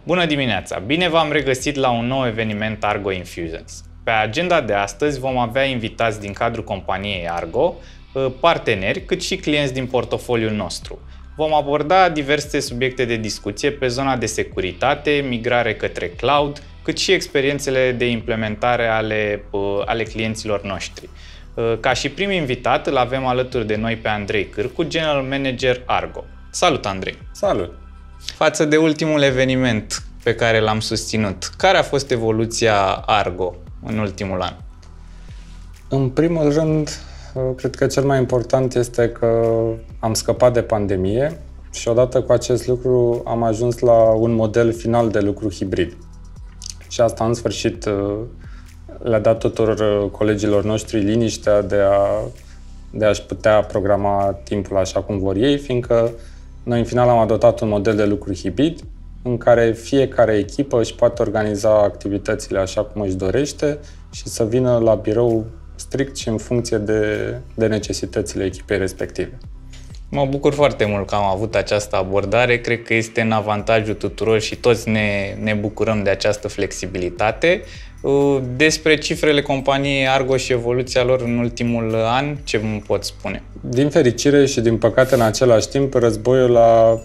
Bună dimineața! Bine v-am regăsit la un nou eveniment Argo Infusions. Pe agenda de astăzi vom avea invitați din cadrul companiei Argo, parteneri, cât și clienți din portofoliul nostru. Vom aborda diverse subiecte de discuție pe zona de securitate, migrare către cloud, cât și experiențele de implementare ale clienților noștri. Ca și prim invitat îl avem alături de noi pe Andrei Cârcu, General Manager Argo. Salut, Andrei! Salut! Față de ultimul eveniment pe care l-am susținut, care a fost evoluția Argo în ultimul an? În primul rând, cred că cel mai important este că am scăpat de pandemie și odată cu acest lucru am ajuns la un model final de lucru hibrid. Și asta, în sfârșit, le-a dat tuturor colegilor noștri liniștea de a-și putea programa timpul așa cum vor ei, fiindcă noi în final am adoptat un model de lucru hibrid în care fiecare echipă își poate organiza activitățile așa cum își dorește și să vină la birou strict și în funcție de necesitățile echipei respective. Mă bucur foarte mult că am avut această abordare, cred că este în avantajul tuturor și toți ne bucurăm de această flexibilitate. Despre cifrele companiei Argo și evoluția lor în ultimul an, ce îmi poți spune? Din fericire și din păcate în același timp, războiul a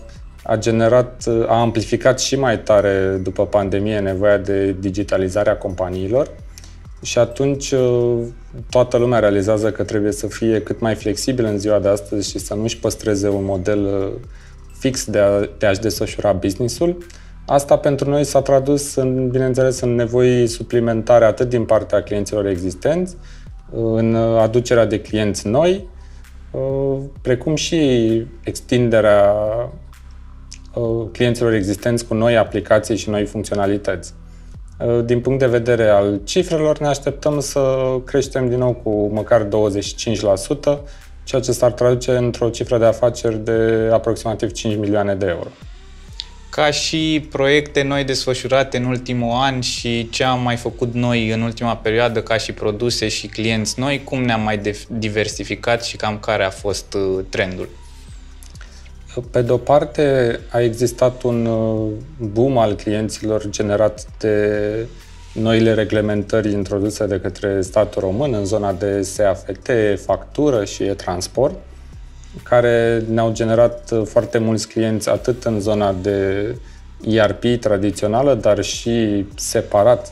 amplificat și mai tare după pandemie nevoia de digitalizare a companiilor și atunci toată lumea realizează că trebuie să fie cât mai flexibil în ziua de astăzi și să nu-și păstreze un model fix de a-și desfășura business-ul. Asta pentru noi s-a tradus, bineînțeles, în nevoi suplimentare atât din partea clienților existenți, în aducerea de clienți noi, precum și extinderea clienților existenți cu noi aplicații și noi funcționalități. Din punct de vedere al cifrelor, ne așteptăm să creștem din nou cu măcar 25%, ceea ce s-ar traduce într-o cifră de afaceri de aproximativ 5 milioane de euro. Ca și proiecte noi desfășurate în ultimul an și ce am mai făcut noi în ultima perioadă ca și produse și clienți noi, cum ne-am mai diversificat și cam care a fost trendul? Pe de-o parte, a existat un boom al clienților generat de noile reglementări introduse de către statul român în zona de SAFT, factură și e-transport, care ne-au generat foarte mulți clienți atât în zona de ERP tradițională, dar și separat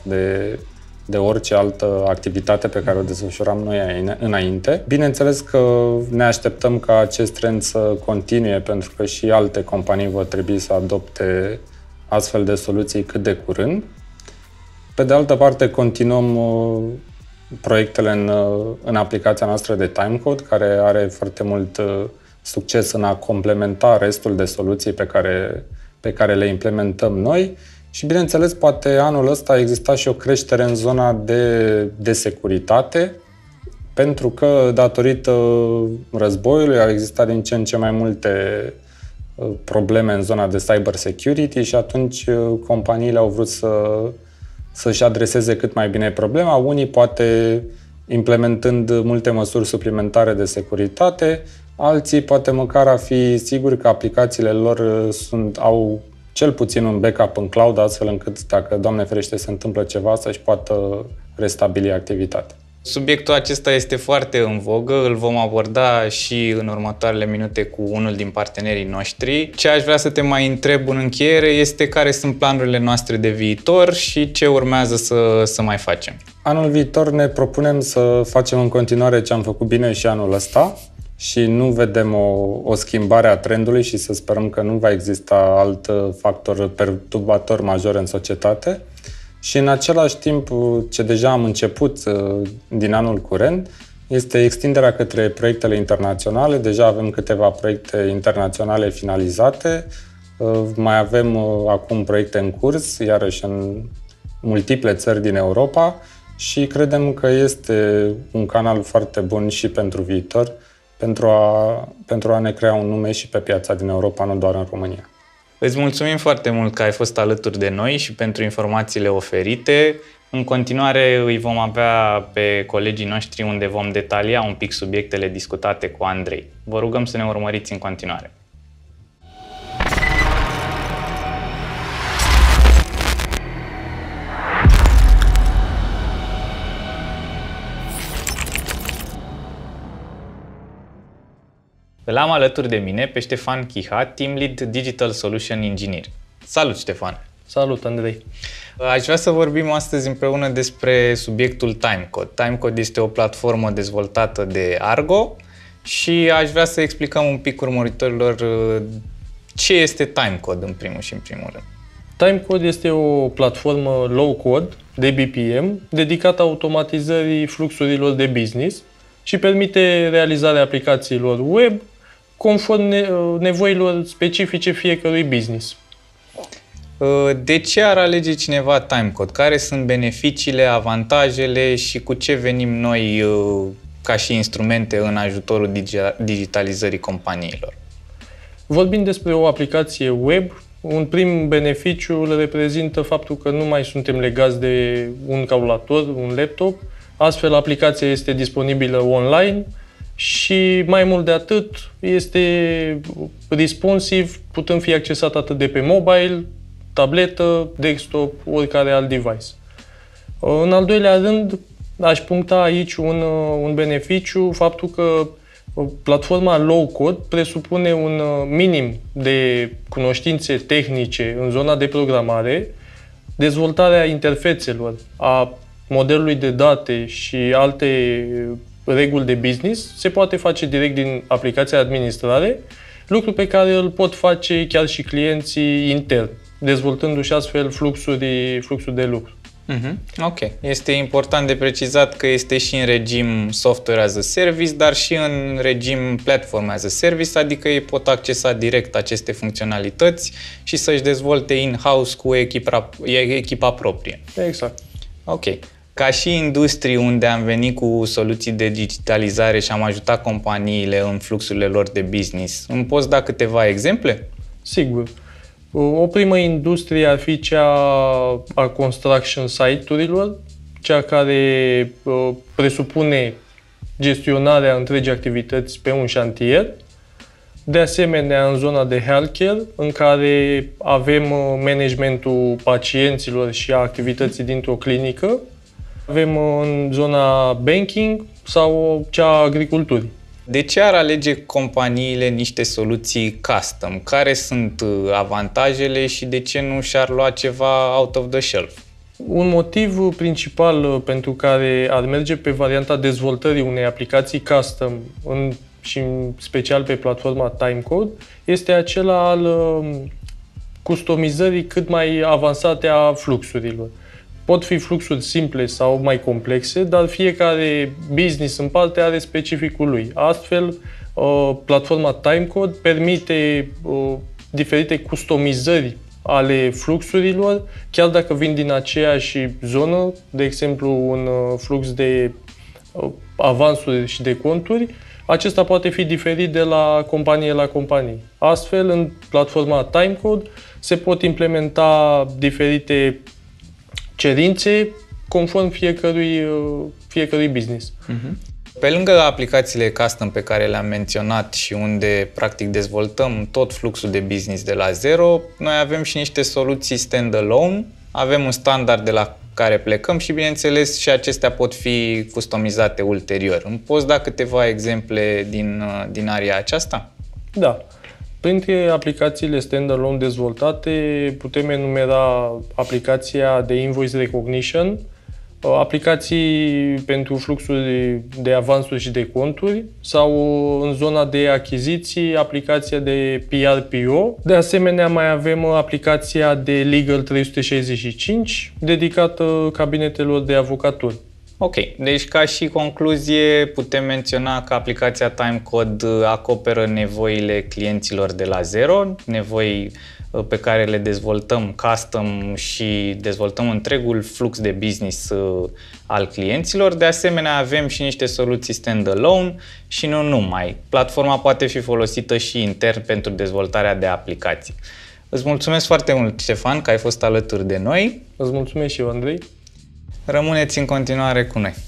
de orice altă activitate pe care o desfășuram noi înainte. Bineînțeles că ne așteptăm ca acest trend să continue, pentru că și alte companii vor trebui să adopte astfel de soluții cât de curând. Pe de altă parte, continuăm proiectele în aplicația noastră de Timecode, care are foarte mult succes în a complementa restul de soluții pe care le implementăm noi. Și, bineînțeles, poate anul ăsta a existat și o creștere în zona de securitate, pentru că, datorită războiului, au existat din ce în ce mai multe probleme în zona de cyber security și atunci companiile au vrut să-și adreseze cât mai bine problema. Unii poate implementând multe măsuri suplimentare de securitate, alții poate măcar a fi siguri că aplicațiile lor au cel puțin un backup în cloud, astfel încât, dacă, Doamne ferește, se întâmplă ceva, să-și poată restabili activitatea. Subiectul acesta este foarte în vogă, îl vom aborda și în următoarele minute cu unul din partenerii noștri. Ce aș vrea să te mai întreb în încheiere este care sunt planurile noastre de viitor și ce urmează să mai facem. Anul viitor ne propunem să facem în continuare ce am făcut bine și anul ăsta și nu vedem o schimbare a trendului și să sperăm că nu va exista alt factor perturbator major în societate. Și în același timp, ce deja am început din anul curent, este extinderea către proiectele internaționale. Deja avem câteva proiecte internaționale finalizate, mai avem acum proiecte în curs, iarăși în multiple țări din Europa și credem că este un canal foarte bun și pentru viitor, pentru a ne crea un nume și pe piața din Europa, nu doar în România. Îți mulțumim foarte mult că ai fost alături de noi și pentru informațiile oferite. În continuare îi vom avea pe colegii noștri unde vom detalia un pic subiectele discutate cu Andrei. Vă rugăm să ne urmăriți în continuare. Îl am alături de mine pe Ștefan Chiha, Team Lead Digital Solution Engineer. Salut, Ștefan! Salut, Andrei! Aș vrea să vorbim astăzi împreună despre subiectul Timecode. Timecode este o platformă dezvoltată de Argo și aș vrea să explicăm un pic urmăritorilor ce este Timecode în primul rând. Timecode este o platformă low-code de BPM dedicată automatizării fluxurilor de business și permite realizarea aplicațiilor web conform nevoilor specifice fiecărui business. De ce ar alege cineva Timecode? Care sunt beneficiile, avantajele și cu ce venim noi ca și instrumente în ajutorul digitalizării companiilor? Vorbind despre o aplicație web, un prim beneficiu îl reprezintă faptul că nu mai suntem legați de un calculator, un laptop. Astfel, aplicația este disponibilă online și, mai mult de atât, este responsive, putând fi accesat atât de pe mobile, tabletă, desktop, oricare alt device. În al doilea rând, aș puncta aici un beneficiu, faptul că platforma low-code presupune un minim de cunoștințe tehnice în zona de programare, dezvoltarea interfețelor, a modelului de date și alte reguli de business se poate face direct din aplicația de administrare, lucru pe care îl pot face chiar și clienții interni, dezvoltându-și astfel fluxuri de lucru. Ok. Este important de precizat că este și în regim software as a service, dar și în regim platform as a service, adică ei pot accesa direct aceste funcționalități și să-și dezvolte in-house cu echipa proprie. Exact. Ok. Ca și industrie unde am venit cu soluții de digitalizare și am ajutat companiile în fluxurile lor de business, îmi poți da câteva exemple? Sigur. O primă industrie ar fi cea a construction site-urilor, cea care presupune gestionarea întregii activități pe un șantier. De asemenea, în zona de healthcare, în care avem managementul pacienților și a activității dintr-o clinică. Avem în zona banking sau cea a agriculturii. De ce ar alege companiile niște soluții custom? Care sunt avantajele și de ce nu și-ar lua ceva out of the shelf? Un motiv principal pentru care ar merge pe varianta dezvoltării unei aplicații custom și în special pe platforma Timecode este acela al customizării cât mai avansate a fluxurilor. Pot fi fluxuri simple sau mai complexe, dar fiecare business în parte are specificul lui. Astfel, platforma Timecode permite diferite customizări ale fluxurilor, chiar dacă vin din aceeași zonă, de exemplu un flux de avansuri și de conturi, acesta poate fi diferit de la companie la companie. Astfel, în platforma Timecode se pot implementa diferite cerințe conform fiecărui business. Pe lângă aplicațiile custom pe care le-am menționat și unde practic dezvoltăm tot fluxul de business de la zero, noi avem și niște soluții stand-alone, avem un standard de la care plecăm și, bineînțeles, și acestea pot fi customizate ulterior. Îmi poți da câteva exemple din area aceasta? Da. Printre aplicațiile stand-alone dezvoltate putem enumera aplicația de invoice recognition, aplicații pentru fluxuri de avansuri și de conturi sau în zona de achiziții, aplicația de PRPO. De asemenea, mai avem aplicația de Legal 365 dedicată cabinetelor de avocatură. Ok, deci ca și concluzie putem menționa că aplicația Timecode acoperă nevoile clienților de la zero, nevoi pe care le dezvoltăm custom și dezvoltăm întregul flux de business al clienților. De asemenea, avem și niște soluții stand-alone și nu numai. Platforma poate fi folosită și intern pentru dezvoltarea de aplicații. Îți mulțumesc foarte mult, Ștefan, că ai fost alături de noi. Îți mulțumesc și eu, Andrei. Rămâneți în continuare cu noi.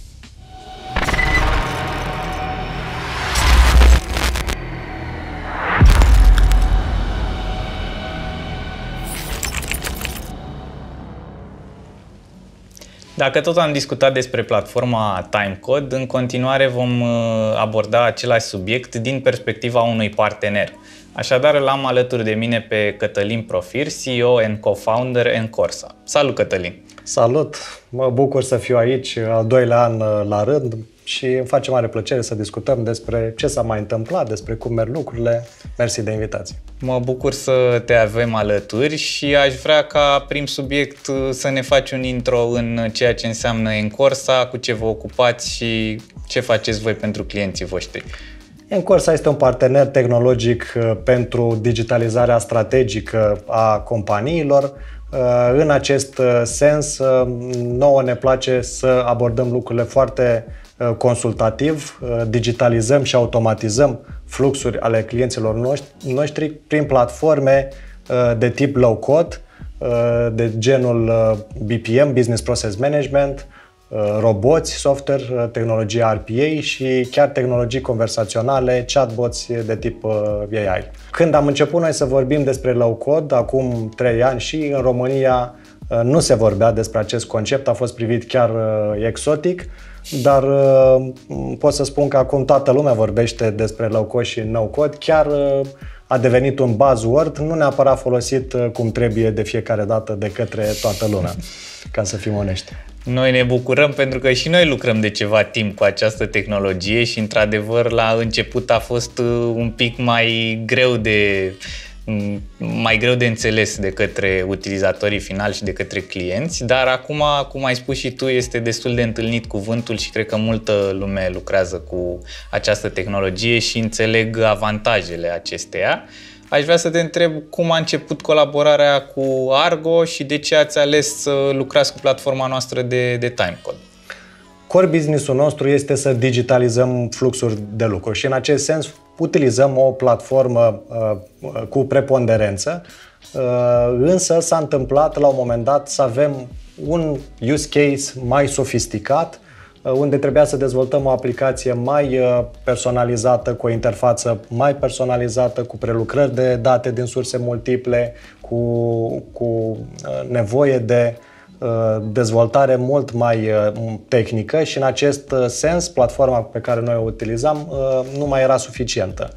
Dacă tot am discutat despre platforma Timecode, în continuare vom aborda același subiect din perspectiva unui partener. Așadar, îl am alături de mine pe Cătălin Profir, CEO and co-founder Encorsa. Salut, Cătălin! Salut! Mă bucur să fiu aici al doilea an la rând și îmi face mare plăcere să discutăm despre ce s-a mai întâmplat, despre cum merg lucrurile. Mersi de invitație! Mă bucur să te avem alături și aș vrea ca prim subiect să ne faci un intro în ceea ce înseamnă Encorsa, cu ce vă ocupați și ce faceți voi pentru clienții voștri. Encorsa este un partener tehnologic pentru digitalizarea strategică a companiilor. În acest sens, nouă ne place să abordăm lucrurile foarte consultativ, digitalizăm și automatizăm fluxuri ale clienților noștri prin platforme de tip low-code, de genul BPM, Business Process Management, roboți, software, tehnologia RPA și chiar tehnologii conversaționale, chatbots de tip AI. Când am început noi să vorbim despre low-code, acum 3 ani și în România nu se vorbea despre acest concept, a fost privit chiar exotic, dar pot să spun că acum toată lumea vorbește despre low-code și no-code, chiar a devenit un buzzword, nu neapărat folosit cum trebuie de fiecare dată de către toată lumea, ca să fim onești. Noi ne bucurăm pentru că și noi lucrăm de ceva timp cu această tehnologie și, într-adevăr, la început a fost un pic mai greu de înțeles de către utilizatorii finali și de către clienți, dar acum, cum ai spus și tu, este destul de întâlnit cuvântul și cred că multă lume lucrează cu această tehnologie și înțeleg avantajele acesteia. Aș vrea să te întreb cum a început colaborarea cu Argo și de ce ați ales să lucrați cu platforma noastră de Timecode. Core business-ul nostru este să digitalizăm fluxuri de lucru și în acest sens utilizăm o platformă cu preponderență, însă s-a întâmplat la un moment dat să avem un use case mai sofisticat, unde trebuia să dezvoltăm o aplicație mai personalizată, cu o interfață mai personalizată, cu prelucrări de date din surse multiple, cu nevoie de dezvoltare mult mai tehnică și în acest sens platforma pe care noi o utilizam nu mai era suficientă.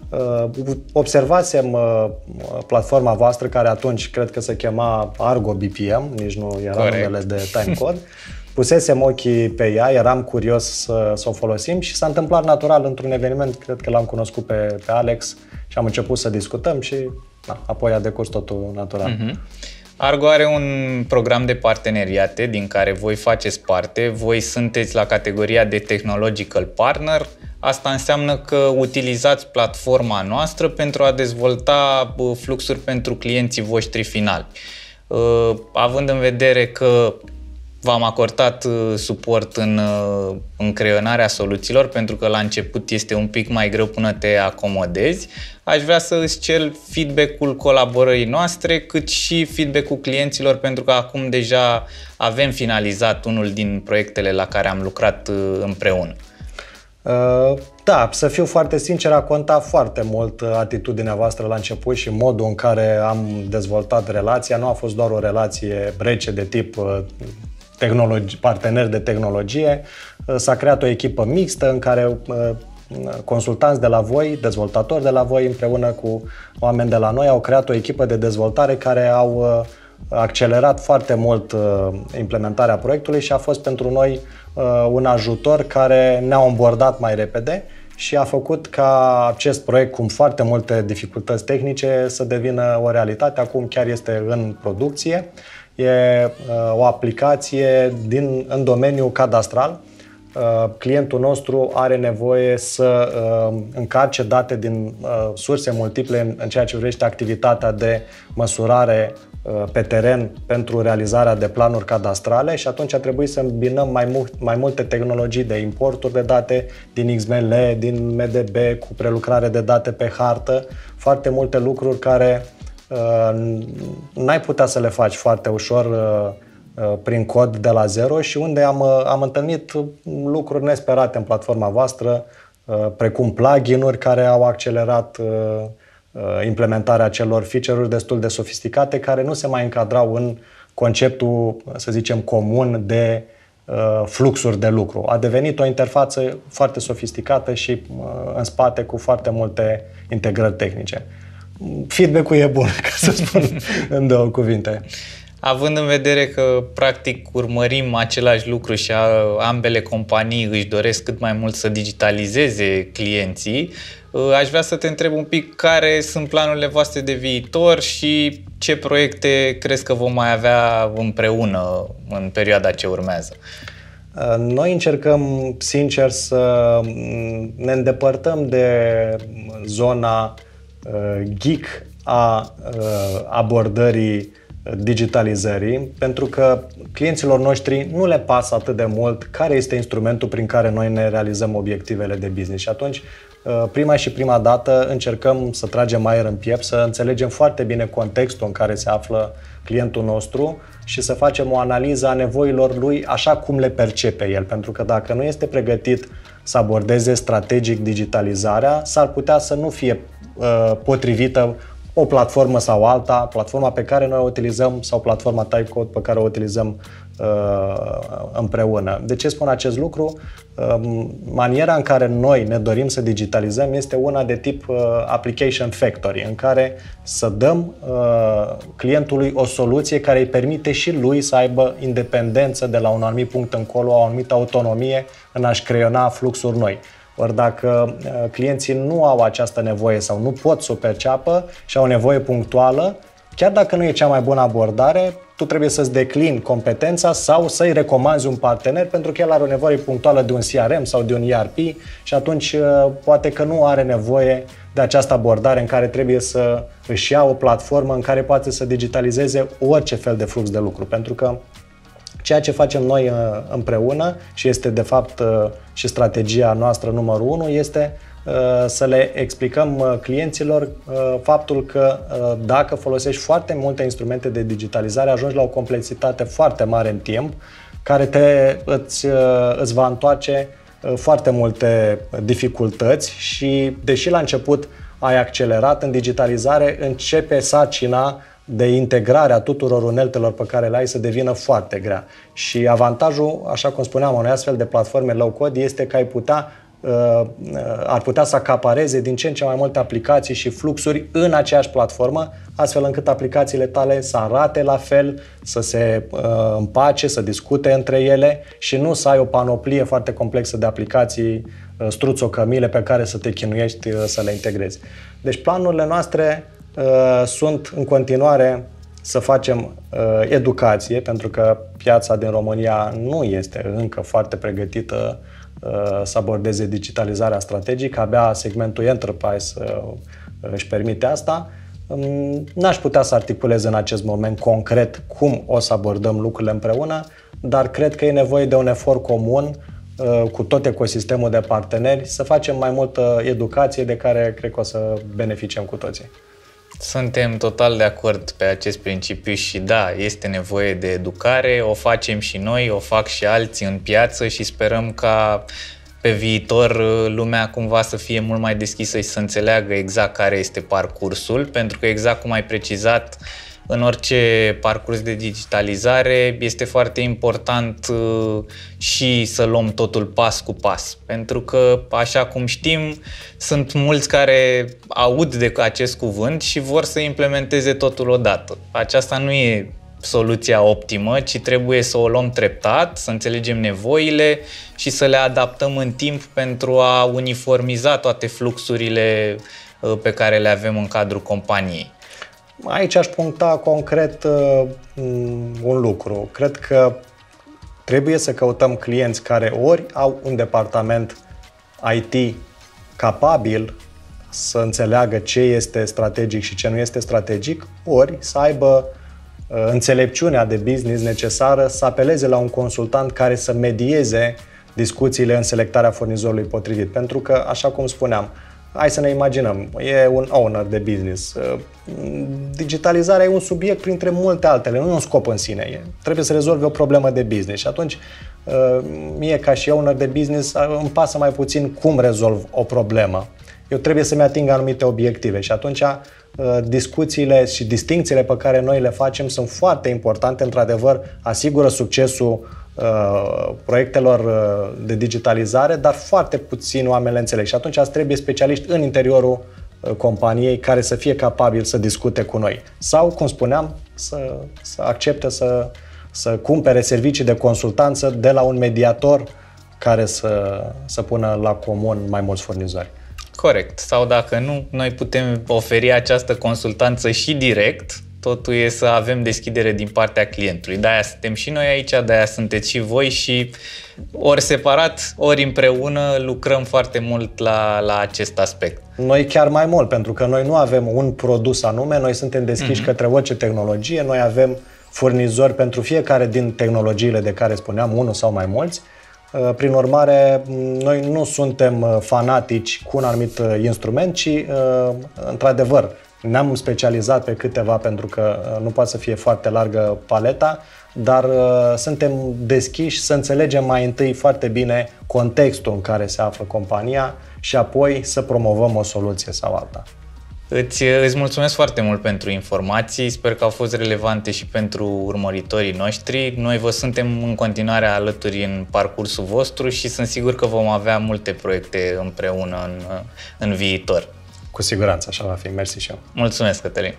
Observasem platforma voastră, care atunci cred că se chema Argo BPM, nici nu era numele de Timecode. Pusesem ochii pe ea, eram curios să o folosim și s-a întâmplat natural într-un eveniment, cred că l-am cunoscut pe Alex și am început să discutăm și apoi a decurs totul natural. Argo are un program de parteneriate din care voi faceți parte, voi sunteți la categoria de Technological Partner. Asta înseamnă că utilizați platforma noastră pentru a dezvolta fluxuri pentru clienții voștri finali. Având în vedere că v-am acordat suport în creionarea soluțiilor, pentru că la început este un pic mai greu până te acomodezi. Aș vrea să îți cer feedback-ul colaborării noastre, cât și feedback-ul clienților, pentru că acum deja avem finalizat unul din proiectele la care am lucrat împreună. Da, să fiu foarte sincer, a contat foarte mult atitudinea voastră la început și modul în care am dezvoltat relația. Nu a fost doar o relație rece de tip partener de tehnologie. S-a creat o echipă mixtă în care consultanți de la voi, dezvoltatori de la voi, împreună cu oameni de la noi, au creat o echipă de dezvoltare care au accelerat foarte mult implementarea proiectului și a fost pentru noi un ajutor care ne-a onboardat mai repede și a făcut ca acest proiect, cu foarte multe dificultăți tehnice, să devină o realitate. Acum chiar este în producție. E o aplicație în domeniul cadastral. Clientul nostru are nevoie să încarce date din surse multiple în ceea ce privește activitatea de măsurare pe teren pentru realizarea de planuri cadastrale și atunci a trebuit să îmbinăm mai multe tehnologii de importuri de date din XML, din MDB, cu prelucrare de date pe hartă, foarte multe lucruri care n-ai putea să le faci foarte ușor prin cod de la zero și unde am întâlnit lucruri nesperate în platforma voastră, precum plugin-uri care au accelerat implementarea acelor feature-uri destul de sofisticate care nu se mai încadrau în conceptul, să zicem, comun de fluxuri de lucru. A devenit o interfață foarte sofisticată și în spate cu foarte multe integrări tehnice. Feedback-ul e bun, ca să spun în două cuvinte. Având în vedere că, practic, urmărim același lucru și ambele companii își doresc cât mai mult să digitalizeze clienții, aș vrea să te întreb un pic care sunt planurile voastre de viitor și ce proiecte crezi că vom mai avea împreună în perioada ce urmează. Noi încercăm, sincer, să ne îndepărtăm de zona geek a abordării digitalizării, pentru că clienților noștri nu le pasă atât de mult care este instrumentul prin care noi ne realizăm obiectivele de business. Și atunci, prima dată, încercăm să tragem aer în piept, să înțelegem foarte bine contextul în care se află clientul nostru și să facem o analiză a nevoilor lui așa cum le percepe el. Pentru că dacă nu este pregătit să abordeze strategic digitalizarea, s-ar putea să nu fie potrivită o platformă sau alta, platforma pe care noi o utilizăm sau platforma Typecode pe care o utilizăm împreună. De ce spun acest lucru? Maniera în care noi ne dorim să digitalizăm este una de tip application factory, în care să dăm clientului o soluție care îi permite și lui să aibă independență de la un anumit punct încolo, o anumită autonomie în a-și creiona fluxuri noi. Ori dacă clienții nu au această nevoie sau nu pot să o perceapă și au o nevoie punctuală, chiar dacă nu e cea mai bună abordare, tu trebuie să-ți declini competența sau să-i recomanzi un partener pentru că el are o nevoie punctuală de un CRM sau de un ERP și atunci poate că nu are nevoie de această abordare în care trebuie să își ia o platformă în care poate să digitalizeze orice fel de flux de lucru. Pentru că ceea ce facem noi împreună și este de fapt și strategia noastră numărul 1 este să le explicăm clienților faptul că dacă folosești foarte multe instrumente de digitalizare, ajungi la o complexitate foarte mare în timp, care îți va întoarce foarte multe dificultăți și, deși la început ai accelerat în digitalizare, începe sarcina de integrare a tuturor uneltelor pe care le ai să devină foarte grea. Și avantajul, așa cum spuneam, unei astfel de platforme low-code este că ar putea să acapareze din ce în ce mai multe aplicații și fluxuri în aceeași platformă, astfel încât aplicațiile tale să arate la fel, să se împace, să discute între ele și nu să ai o panoplie foarte complexă de aplicații struțocămile pe care să te chinuiești să le integrezi. Deci planurile noastre sunt în continuare să facem educație, pentru că piața din România nu este încă foarte pregătită să abordeze digitalizarea strategică, abia segmentul Enterprise își permite asta. N-aș putea să articulez în acest moment concret cum o să abordăm lucrurile împreună, dar cred că e nevoie de un efort comun cu tot ecosistemul de parteneri să facem mai multă educație de care cred că o să beneficiem cu toții. Suntem total de acord pe acest principiu și da, este nevoie de educare, o facem și noi, o fac și alții în piață și sperăm ca pe viitor lumea cumva să fie mult mai deschisă și să înțeleagă exact care este parcursul, pentru că exact cum ai precizat, în orice parcurs de digitalizare este foarte important și să luăm totul pas cu pas. Pentru că, așa cum știm, sunt mulți care aud de acest cuvânt și vor să implementeze totul odată. Aceasta nu e soluția optimă, ci trebuie să o luăm treptat, să înțelegem nevoile și să le adaptăm în timp pentru a uniformiza toate fluxurile pe care le avem în cadrul companiei. Aici aș puncta concret un lucru. Cred că trebuie să căutăm clienți care ori au un departament IT capabil să înțeleagă ce este strategic și ce nu este strategic, ori să aibă înțelepciunea de business necesară să apeleze la un consultant care să medieze discuțiile în selectarea furnizorului potrivit. Pentru că, așa cum spuneam, hai să ne imaginăm, e un owner de business. Digitalizarea e un subiect printre multe altele, nu e un scop în sine. Trebuie să rezolve o problemă de business și atunci mie ca și owner de business îmi pasă mai puțin cum rezolv o problemă. Eu trebuie să-mi ating anumite obiective și atunci discuțiile și distincțiile pe care noi le facem sunt foarte importante, într-adevăr, asigură succesul proiectelor de digitalizare, dar foarte puțini oameni le înțeleg și atunci trebuie specialiști în interiorul companiei care să fie capabili să discute cu noi. Sau, cum spuneam, să accepte să cumpere servicii de consultanță de la un mediator care să pună la comun mai mulți furnizori. Corect. Sau dacă nu, noi putem oferi această consultanță și direct. Totul e să avem deschidere din partea clientului. De-aia suntem și noi aici, de-aia sunteți și voi și ori separat, ori împreună lucrăm foarte mult la acest aspect. Noi chiar mai mult, pentru că noi nu avem un produs anume, noi suntem deschiși către orice tehnologie, noi avem furnizori pentru fiecare din tehnologiile de care spuneam, unul sau mai mulți. Prin urmare, noi nu suntem fanatici cu un anumit instrument, ci, într-adevăr, ne-am specializat pe câteva pentru că nu poate să fie foarte largă paleta, dar suntem deschiși să înțelegem mai întâi foarte bine contextul în care se află compania și apoi să promovăm o soluție sau alta. Îți mulțumesc foarte mult pentru informații, sper că au fost relevante și pentru urmăritorii noștri. Noi vă suntem în continuare alături în parcursul vostru și sunt sigur că vom avea multe proiecte împreună în viitor. Cu siguranță, așa va fi. Mersi și eu. Mulțumesc, Cătălin.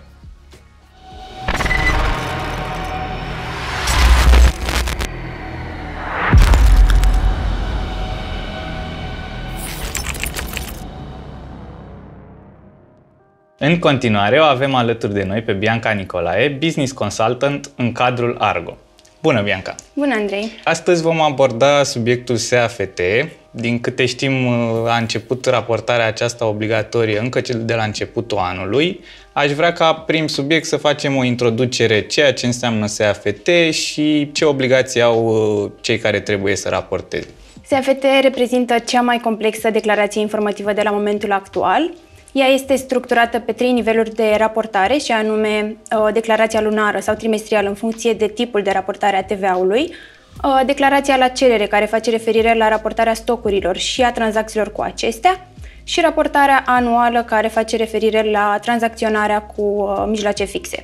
În continuare, o avem alături de noi pe Bianca Nicolae, business consultant în cadrul Argo. Bună, Bianca! Bună, Andrei! Astăzi vom aborda subiectul SAFT. Din câte știm, a început raportarea aceasta obligatorie încă de la începutul anului. Aș vrea ca prim subiect să facem o introducere ceea ce înseamnă SAFT și ce obligații au cei care trebuie să raporteze. SAFT reprezintă cea mai complexă declarație informativă de la momentul actual. Ea este structurată pe 3 niveluri de raportare, și anume declarația lunară sau trimestrială în funcție de tipul de raportare a TVA-ului, declarația la cerere, care face referire la raportarea stocurilor și a tranzacțiilor cu acestea, și raportarea anuală, care face referire la tranzacționarea cu mijloace fixe.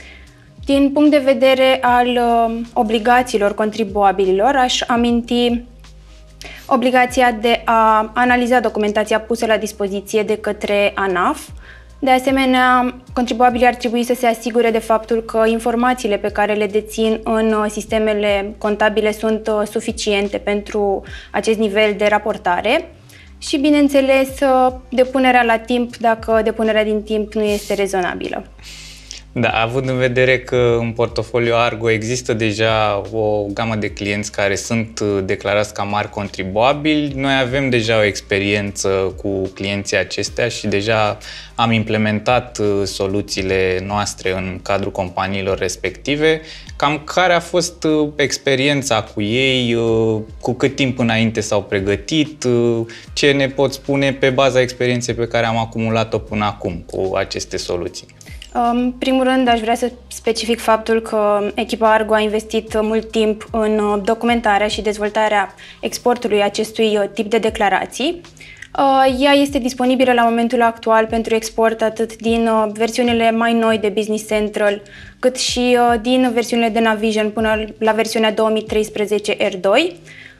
Din punct de vedere al obligațiilor contribuabililor, aș aminti obligația de a analiza documentația pusă la dispoziție de către ANAF. De asemenea, contribuabilii ar trebui să se asigure de faptul că informațiile pe care le dețin în sistemele contabile sunt suficiente pentru acest nivel de raportare și, bineînțeles, depunerea la timp, dacă depunerea din timp nu este rezonabilă. Da, având în vedere că în portofoliul Argo există deja o gamă de clienți care sunt declarați ca mari contribuabili, noi avem deja o experiență cu clienții acestea și deja am implementat soluțiile noastre în cadrul companiilor respective. Cam care a fost experiența cu ei, cu cât timp înainte s-au pregătit, ce ne pot spune pe baza experienței pe care am acumulat-o până acum cu aceste soluții? În primul rând, aș vrea să specific faptul că echipa Argo a investit mult timp în documentarea și dezvoltarea exportului acestui tip de declarații. Ea este disponibilă la momentul actual pentru export atât din versiunile mai noi de Business Central, cât și din versiunile de Navision până la versiunea 2013 R2.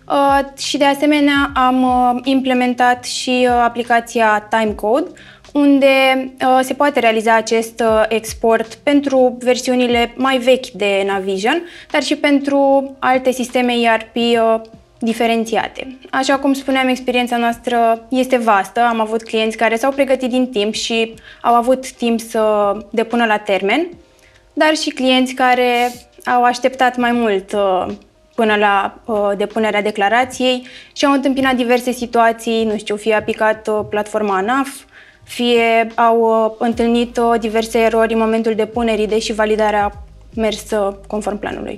Și de asemenea am implementat și aplicația Timecode, unde se poate realiza acest export pentru versiunile mai vechi de Navision, dar și pentru alte sisteme ERP diferențiate. Așa cum spuneam, experiența noastră este vastă. Am avut clienți care s-au pregătit din timp și au avut timp să depună la termen, dar și clienți care au așteptat mai mult până la depunerea declarației și au întâmpinat diverse situații, nu știu, fie a picat platforma ANAF, fie au întâlnit diverse erori în momentul depunerii, deși validarea a mers conform planului.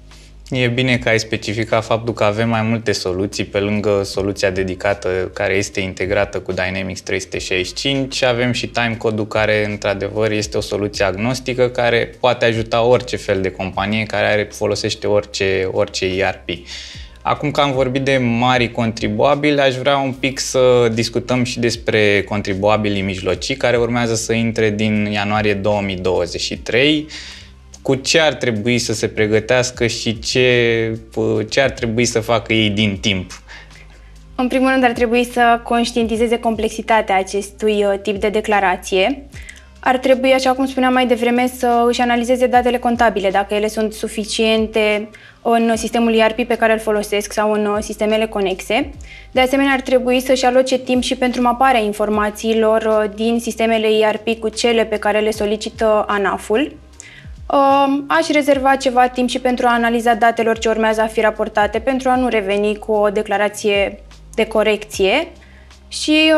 E bine că ai specificat faptul că avem mai multe soluții pe lângă soluția dedicată care este integrată cu Dynamics 365. Avem și Timecode-ul care într-adevăr este o soluție agnostică care poate ajuta orice fel de companie care folosește orice ERP. Acum că am vorbit de mari contribuabili, aș vrea un pic să discutăm și despre contribuabilii mijlocii care urmează să intre din ianuarie 2023. Cu ce ar trebui să se pregătească și ce ar trebui să facă ei din timp? În primul rând, ar trebui să conștientizeze complexitatea acestui tip de declarație. Ar trebui, așa cum spuneam mai devreme, să își analizeze datele contabile, dacă ele sunt suficiente în sistemul ERP pe care îl folosesc sau în sistemele conexe. De asemenea, ar trebui să-și aloce timp și pentru maparea informațiilor din sistemele ERP cu cele pe care le solicită ANAF-ul. Aș rezerva ceva timp și pentru a analiza datelor ce urmează a fi raportate, pentru a nu reveni cu o declarație de corecție și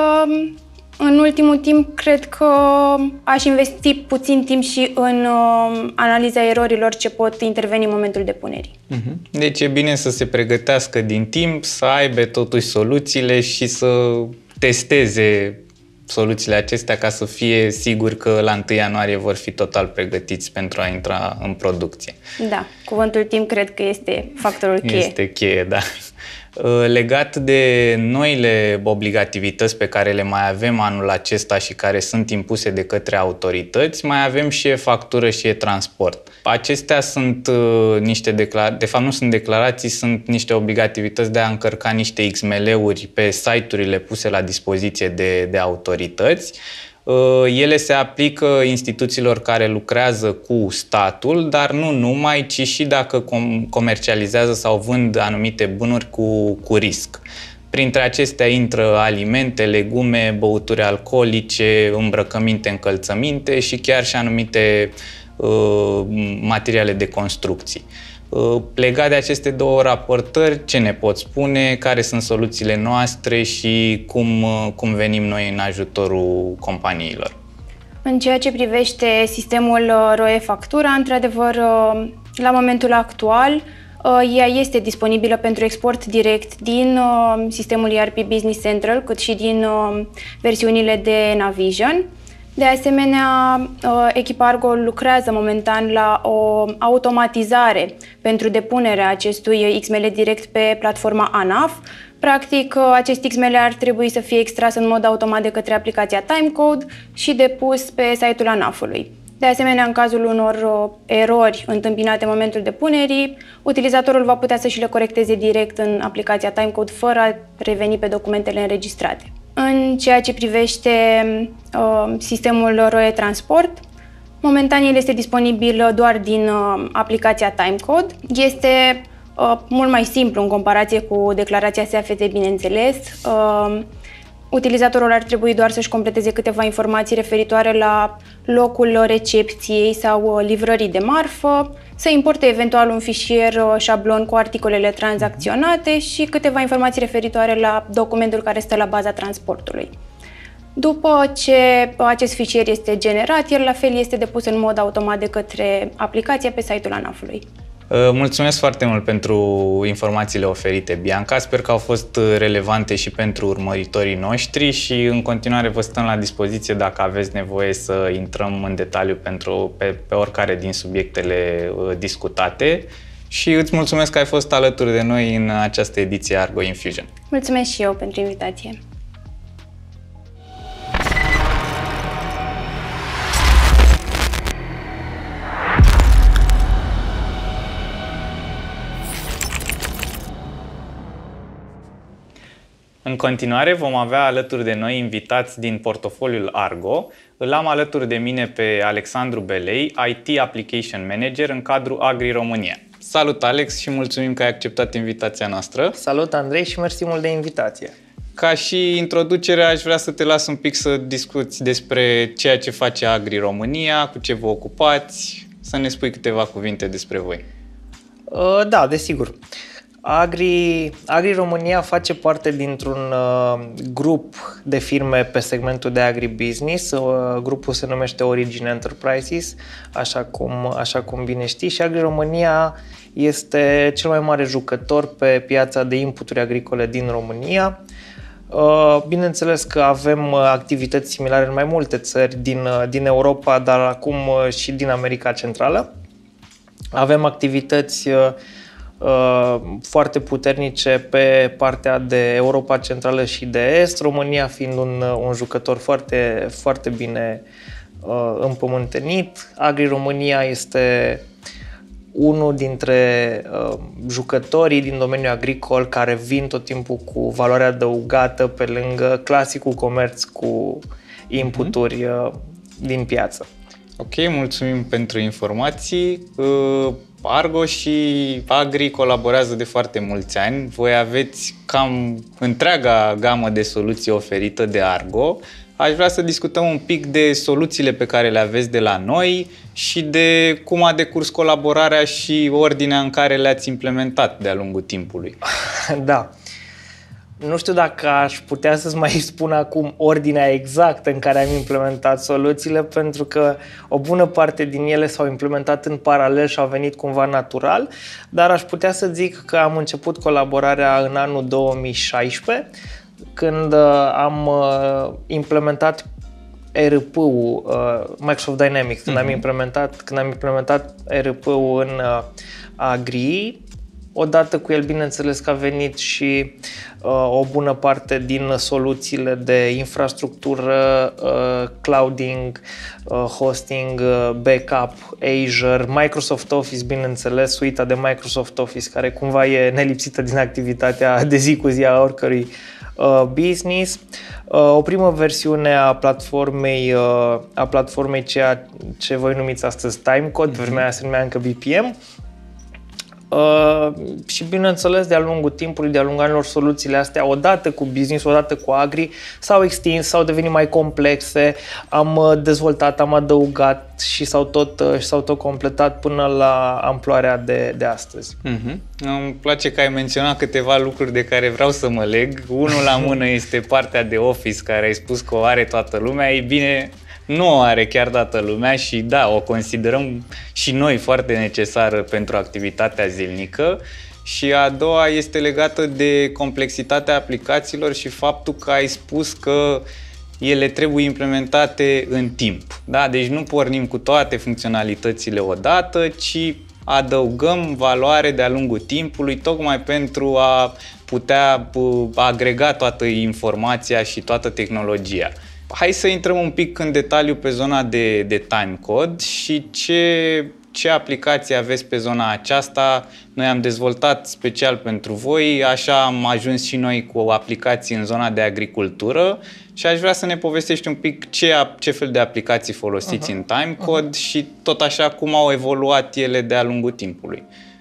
în ultimul timp cred că aș investi puțin timp și în analiza erorilor ce pot interveni în momentul depunerii. Deci e bine să se pregătească din timp, să aibă totuși soluțiile și să testeze soluțiile acestea ca să fie sigur că la 1 ianuarie vor fi total pregătiți pentru a intra în producție. Da, cuvântul timp cred că este factorul cheie. Este cheie, da. Legat de noile obligativități pe care le mai avem anul acesta și care sunt impuse de către autorități, mai avem și e-factură și e-transport. Acestea sunt de fapt nu sunt declarații, sunt niște obligativități de a încărca niște XML-uri pe site-urile puse la dispoziție de autorități. Ele se aplică instituțiilor care lucrează cu statul, dar nu numai, ci și dacă comercializează sau vând anumite bunuri cu risc. Printre acestea intră alimente, legume, băuturi alcoolice, îmbrăcăminte, încălțăminte și chiar și anumite materiale de construcții. Legat de aceste două raportări, ce ne poți spune, care sunt soluțiile noastre și cum venim noi în ajutorul companiilor? În ceea ce privește sistemul ROE Factura, într-adevăr, la momentul actual, ea este disponibilă pentru export direct din sistemul ERP Business Central, cât și din versiunile de Navision. De asemenea, echipa Argo lucrează momentan la o automatizare pentru depunerea acestui XML direct pe platforma ANAF. Practic, acest XML ar trebui să fie extras în mod automat de către aplicația Timecode și depus pe site-ul ANAF-ului. De asemenea, în cazul unor erori întâmpinate în momentul depunerii, utilizatorul va putea să și le corecteze direct în aplicația Timecode fără a reveni pe documentele înregistrate. În ceea ce privește sistemul ROE Transport, momentan el este disponibil doar din aplicația Timecode. Este mult mai simplu în comparație cu declarația SAFT, bineînțeles. Utilizatorul ar trebui doar să-și completeze câteva informații referitoare la locul recepției sau livrării de marfă, să importe eventual un fișier șablon cu articolele tranzacționate și câteva informații referitoare la documentul care stă la baza transportului. După ce acest fișier este generat, el la fel este depus în mod automat de către aplicația pe site-ul ANAF-ului. Mulțumesc foarte mult pentru informațiile oferite, Bianca. Sper că au fost relevante și pentru urmăritorii noștri și în continuare vă stăm la dispoziție dacă aveți nevoie să intrăm în detaliu pe oricare din subiectele discutate. Și îți mulțumesc că ai fost alături de noi în această ediție Argo Infusion. Mulțumesc și eu pentru invitație. În continuare vom avea alături de noi invitați din portofoliul Argo. Îl am alături de mine pe Alexandru Belei, IT Application Manager în cadrul Agri România. Salut, Alex, și mulțumim că ai acceptat invitația noastră. Salut, Andrei, și mersi mult de invitație. Ca și introducere, aș vrea să te las un pic să discuți despre ceea ce face Agri România, cu ce vă ocupați, să ne spui câteva cuvinte despre voi. Da, desigur. Agri România face parte dintr-un grup de firme pe segmentul de agribusiness. Grupul se numește Origin Enterprises, așa cum bine știi, și Agri România este cel mai mare jucător pe piața de inputuri agricole din România. Bineînțeles că avem activități similare în mai multe țări din Europa, dar acum și din America Centrală. Avem activități foarte puternice pe partea de Europa Centrală și de Est, România fiind un jucător foarte, foarte bine împământenit. Agri România este unul dintre jucătorii din domeniul agricol care vin tot timpul cu valoare adăugată pe lângă clasicul comerț cu inputuri din piață. Ok, mulțumim pentru informații. Argo și Agri colaborează de foarte mulți ani. Voi aveți cam întreaga gamă de soluții oferită de Argo. Aș vrea să discutăm un pic de soluțiile pe care le aveți de la noi și de cum a decurs colaborarea și ordinea în care le-ați implementat de-a lungul timpului. Da. Nu știu dacă aș putea să-ți mai spun acum ordinea exactă în care am implementat soluțiile, pentru că o bună parte din ele s-au implementat în paralel și au venit cumva natural, dar aș putea să zic că am început colaborarea în anul 2016, când am implementat ERP-ul, Microsoft Dynamics, când am implementat ERP-ul în Agri. Odată cu el, bineînțeles că a venit și o bună parte din soluțiile de infrastructură, clouding, hosting, backup, Azure, Microsoft Office, bineînțeles, suita de Microsoft Office, care cumva e nelipsită din activitatea de zi cu zi a oricărui business. O primă versiune a platformei ceea ce voi numiți astăzi Timecode, pe vremea aia se numea încă BPM. Și bineînțeles, de-a lungul timpului, de-a lungul anilor, soluțiile astea, odată cu business, odată cu Agri, s-au extins, s-au devenit mai complexe, am dezvoltat, am adăugat și s-au tot completat până la amploarea de astăzi. Îmi place că ai menționat câteva lucruri de care vreau să mă leg. Unul la mână este partea de Office, care ai spus că o are toată lumea. Ei bine, nu o are chiar toată lumea și da, o considerăm și noi foarte necesară pentru activitatea zilnică. Și a doua este legată de complexitatea aplicațiilor și faptul că ai spus că ele trebuie implementate în timp. Da? Deci nu pornim cu toate funcționalitățile odată, ci adăugăm valoare de-a lungul timpului, tocmai pentru a putea agrega toată informația și toată tehnologia. Hai să intrăm un pic în detaliu pe zona de timecode și ce aplicații aveți pe zona aceasta. Noi am dezvoltat special pentru voi, așa am ajuns și noi cu aplicații în zona de agricultură și aș vrea să ne povestești un pic ce fel de aplicații folosiți în timecode și tot așa cum au evoluat ele de-a lungul timpului.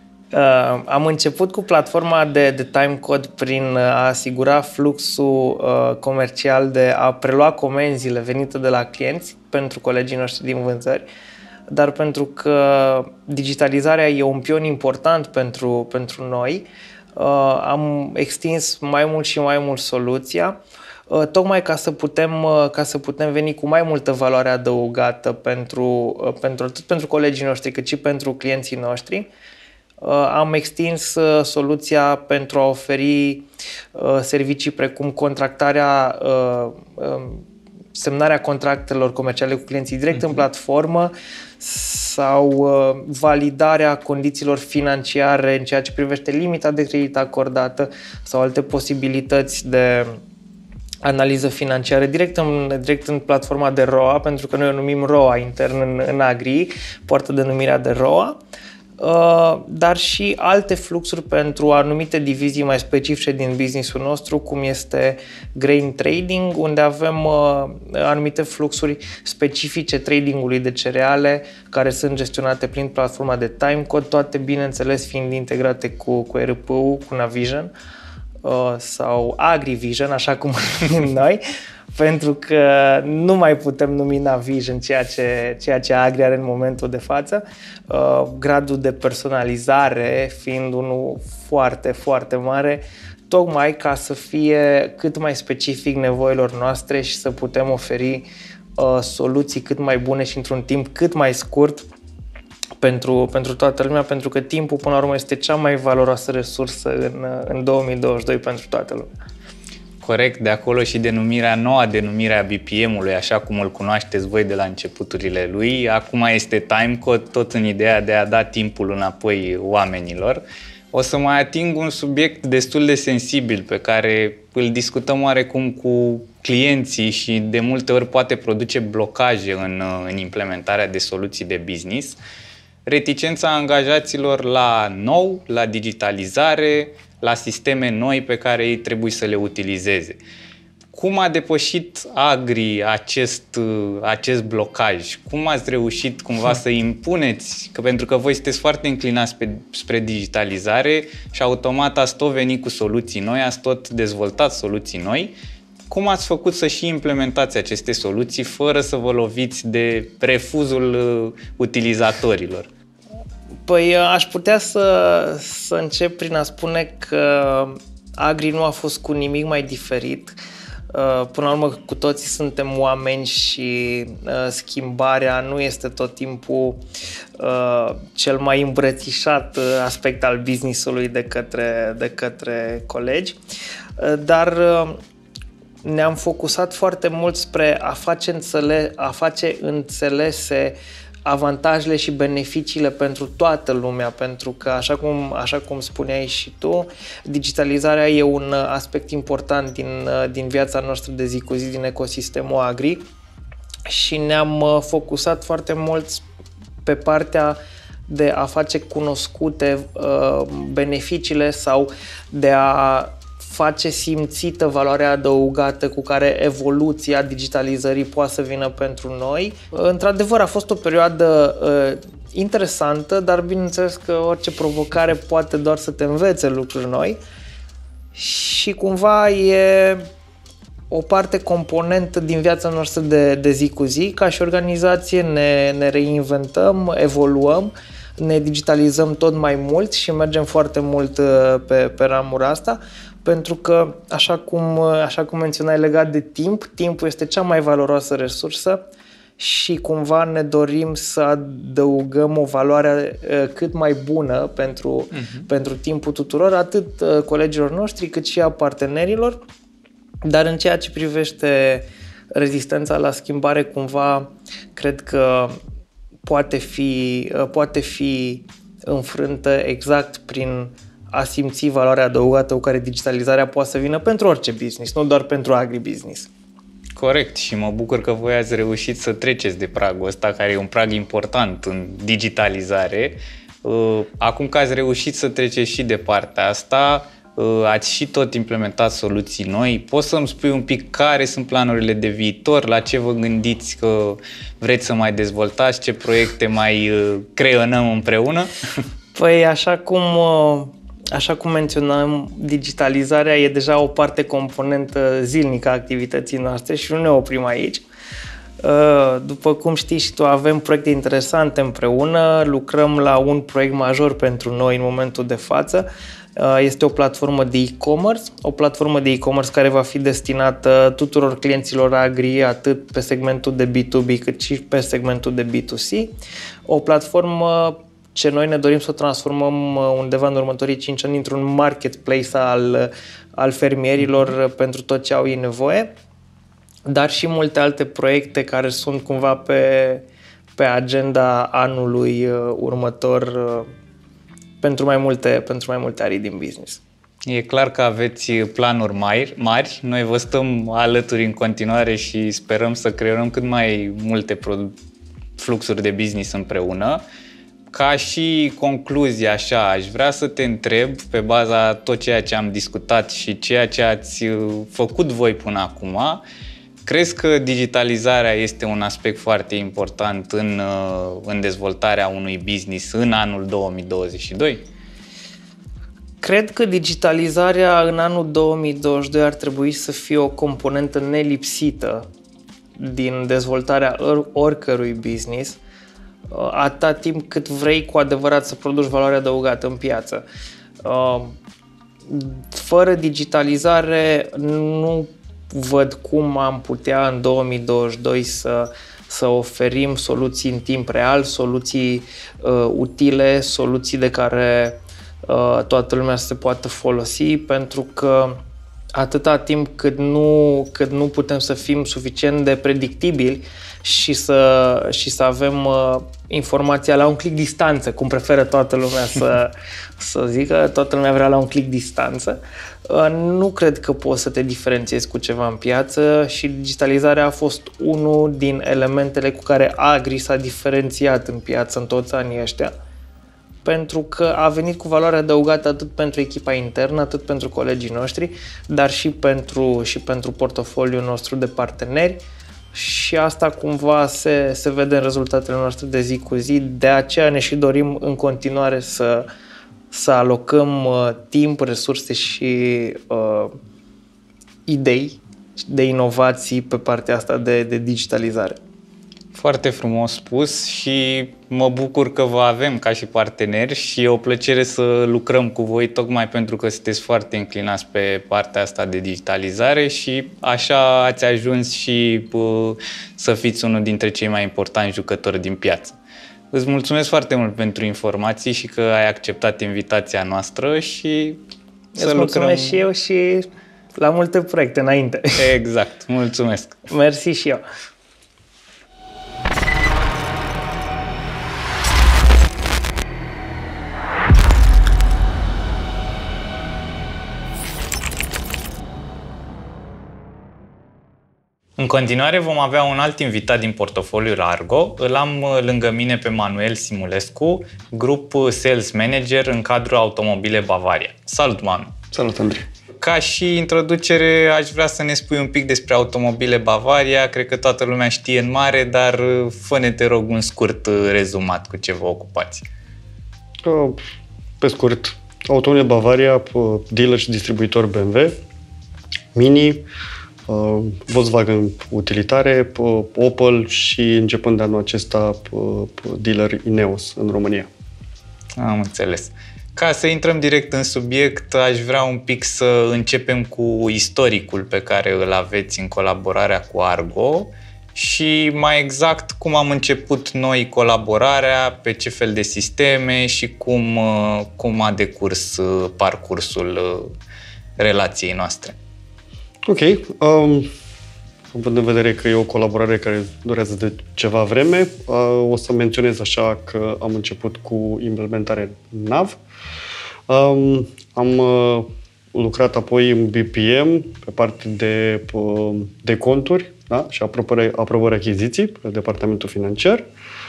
Am început cu platforma de timecode prin a asigura fluxul comercial de a prelua comenzile venite de la clienți pentru colegii noștri din vânzări, dar pentru că digitalizarea e un pion important pentru noi, am extins mai mult și mai mult soluția, tocmai ca să putem veni cu mai multă valoare adăugată atât pentru colegii noștri cât și pentru clienții noștri. Am extins soluția pentru a oferi servicii precum contractarea, semnarea contractelor comerciale cu clienții direct în platformă sau validarea condițiilor financiare în ceea ce privește limita de credit acordată sau alte posibilități de analiză financiară direct în platforma de ROA, pentru că noi o numim ROA intern în Agri, poartă denumirea de ROA. Dar și alte fluxuri pentru anumite divizii mai specifice din business-ul nostru, cum este grain trading, unde avem anumite fluxuri specifice tradingului de cereale, care sunt gestionate prin platforma de timecode, toate bineînțeles fiind integrate cu ERP-ul, cu Navision sau AgriVision, așa cum numim noi, pentru că nu mai putem numi Navision ceea ce Agri are în momentul de față, gradul de personalizare fiind unul foarte, foarte mare, tocmai ca să fie cât mai specific nevoilor noastre și să putem oferi soluții cât mai bune și într-un timp cât mai scurt pentru toată lumea, pentru că timpul, până la urmă, este cea mai valoroasă resursă în 2022 pentru toată lumea. Corect, de acolo și noua denumire a BPM-ului, așa cum îl cunoașteți voi de la începuturile lui. Acum este timecode, tot în ideea de a da timpul înapoi oamenilor. O să mai ating un subiect destul de sensibil pe care îl discutăm oarecum cu clienții și de multe ori poate produce blocaje în implementarea de soluții de business. Reticența angajaților la nou, la digitalizare, la sisteme noi pe care ei trebuie să le utilizeze. Cum a depășit Agri acest blocaj? Cum ați reușit cumva să impuneți? Pentru că voi sunteți foarte înclinați spre digitalizare și automat ați tot venit cu soluții noi, ați tot dezvoltat soluții noi. Cum ați făcut să și implementați aceste soluții fără să vă loviți de refuzul utilizatorilor? Păi aș putea să încep prin a spune că Agri nu a fost cu nimic mai diferit. Până la urmă, cu toții suntem oameni și schimbarea nu este tot timpul cel mai îmbrățișat aspect al business-ului de către colegi, dar ne-am focusat foarte mult spre a face înțelese avantajele și beneficiile pentru toată lumea, pentru că, așa cum spuneai și tu, digitalizarea e un aspect important din viața noastră de zi cu zi, din ecosistemul Agri, și ne-am focusat foarte mult pe partea de a face cunoscute beneficiile sau de a face simțită valoarea adăugată cu care evoluția digitalizării poate să vină pentru noi. Într-adevăr, a fost o perioadă interesantă, dar bineînțeles că orice provocare poate doar să te învețe lucruri noi și cumva e o parte componentă din viața noastră de zi cu zi. Ca și organizație ne reinventăm, evoluăm, ne digitalizăm tot mai mult și mergem foarte mult pe ramura asta, pentru că, așa cum menționai legat de timp, timpul este cea mai valoroasă resursă și cumva ne dorim să adăugăm o valoare cât mai bună pentru timpul tuturor, atât colegilor noștri cât și a partenerilor. Dar în ceea ce privește rezistența la schimbare, cumva cred că poate fi înfrântă exact prin a simți valoarea adăugată cu care digitalizarea poate să vină pentru orice business, nu doar pentru agribusiness. Corect, și mă bucur că voi ați reușit să treceți de pragul ăsta, care e un prag important în digitalizare. Acum că ați reușit să treceți și de partea asta, ați și tot implementat soluții noi. Poți să-mi spui un pic care sunt planurile de viitor, la ce vă gândiți că vreți să mai dezvoltați, ce proiecte mai creionăm împreună? Păi așa cum menționam, digitalizarea e deja o parte componentă zilnică a activității noastre și nu ne oprim aici. După cum știi și tu, avem proiecte interesante împreună, lucrăm la un proiect major pentru noi în momentul de față. Este o platformă de e-commerce, care va fi destinată tuturor clienților agri, atât pe segmentul de B2B cât și pe segmentul de B2C. O platformă ce noi ne dorim să o transformăm undeva în următorii 5 ani într-un marketplace al fermierilor pentru tot ce au ei nevoie, dar și multe alte proiecte care sunt cumva pe agenda anului următor pentru mai multe arii din business. E clar că aveți planuri mari. Noi vă stăm alături în continuare și sperăm să creăm cât mai multe fluxuri de business împreună. Ca și concluzie, așa, aș vrea să te întreb, pe baza tot ceea ce am discutat și ceea ce ați făcut voi până acum, crezi că digitalizarea este un aspect foarte important în dezvoltarea unui business în anul 2022? Cred că digitalizarea în anul 2022 ar trebui să fie o componentă nelipsită din dezvoltarea oricărui business, atâta timp cât vrei cu adevărat să produci valoare adăugată în piață. Fără digitalizare nu văd cum am putea în 2022 să oferim soluții în timp real, soluții utile, soluții de care toată lumea se poate folosi, pentru că atâta timp cât nu putem să fim suficient de predictibili și să avem informația la un click distanță, cum preferă toată lumea să zică, toată lumea vrea la un click distanță, nu cred că poți să te diferențiezi cu ceva în piață și digitalizarea a fost unul din elementele cu care Agri s-a diferențiat în piață în toți anii ăștia, pentru că a venit cu valoare adăugată atât pentru echipa internă, atât pentru colegii noștri, dar și pentru portofoliul nostru de parteneri. Și asta cumva se vede în rezultatele noastre de zi cu zi. De aceea ne și dorim în continuare să alocăm timp, resurse și idei de inovații pe partea asta de digitalizare. Foarte frumos spus și mă bucur că vă avem ca și parteneri și e o plăcere să lucrăm cu voi tocmai pentru că sunteți foarte înclinați pe partea asta de digitalizare și așa ați ajuns și să fiți unul dintre cei mai importanti jucători din piață. Îți mulțumesc foarte mult pentru informații și că ai acceptat invitația noastră și să lucrăm. Mulțumesc și eu și la multe proiecte înainte. Exact, mulțumesc. Mersi și eu. În continuare vom avea un alt invitat din portofoliul Argo. Îl am lângă mine pe Manuel Simulescu, grup Sales Manager în cadrul Automobile Bavaria. Salut, Manu! Salut, Andrei! Ca și introducere, aș vrea să ne spui un pic despre Automobile Bavaria. Cred că toată lumea știe în mare, dar fă-ne, te rog, un scurt rezumat cu ce vă ocupați. Pe scurt, Automobile Bavaria, dealer și distribuitor BMW, Mini, Volkswagen utilitare, Opel și începând de anul acesta dealer Ineos în România. Am înțeles. Ca să intrăm direct în subiect, aș vrea un pic să începem cu istoricul pe care îl aveți în colaborarea cu Argo și mai exact cum am început noi colaborarea, pe ce fel de sisteme și cum a decurs parcursul relației noastre. Ok. Având în vedere că e o colaborare care durează de ceva vreme, o să menționez așa că am început cu implementarea NAV. Am lucrat apoi în BPM pe parte de conturi, da? Și aprobări achiziții pe departamentul financiar.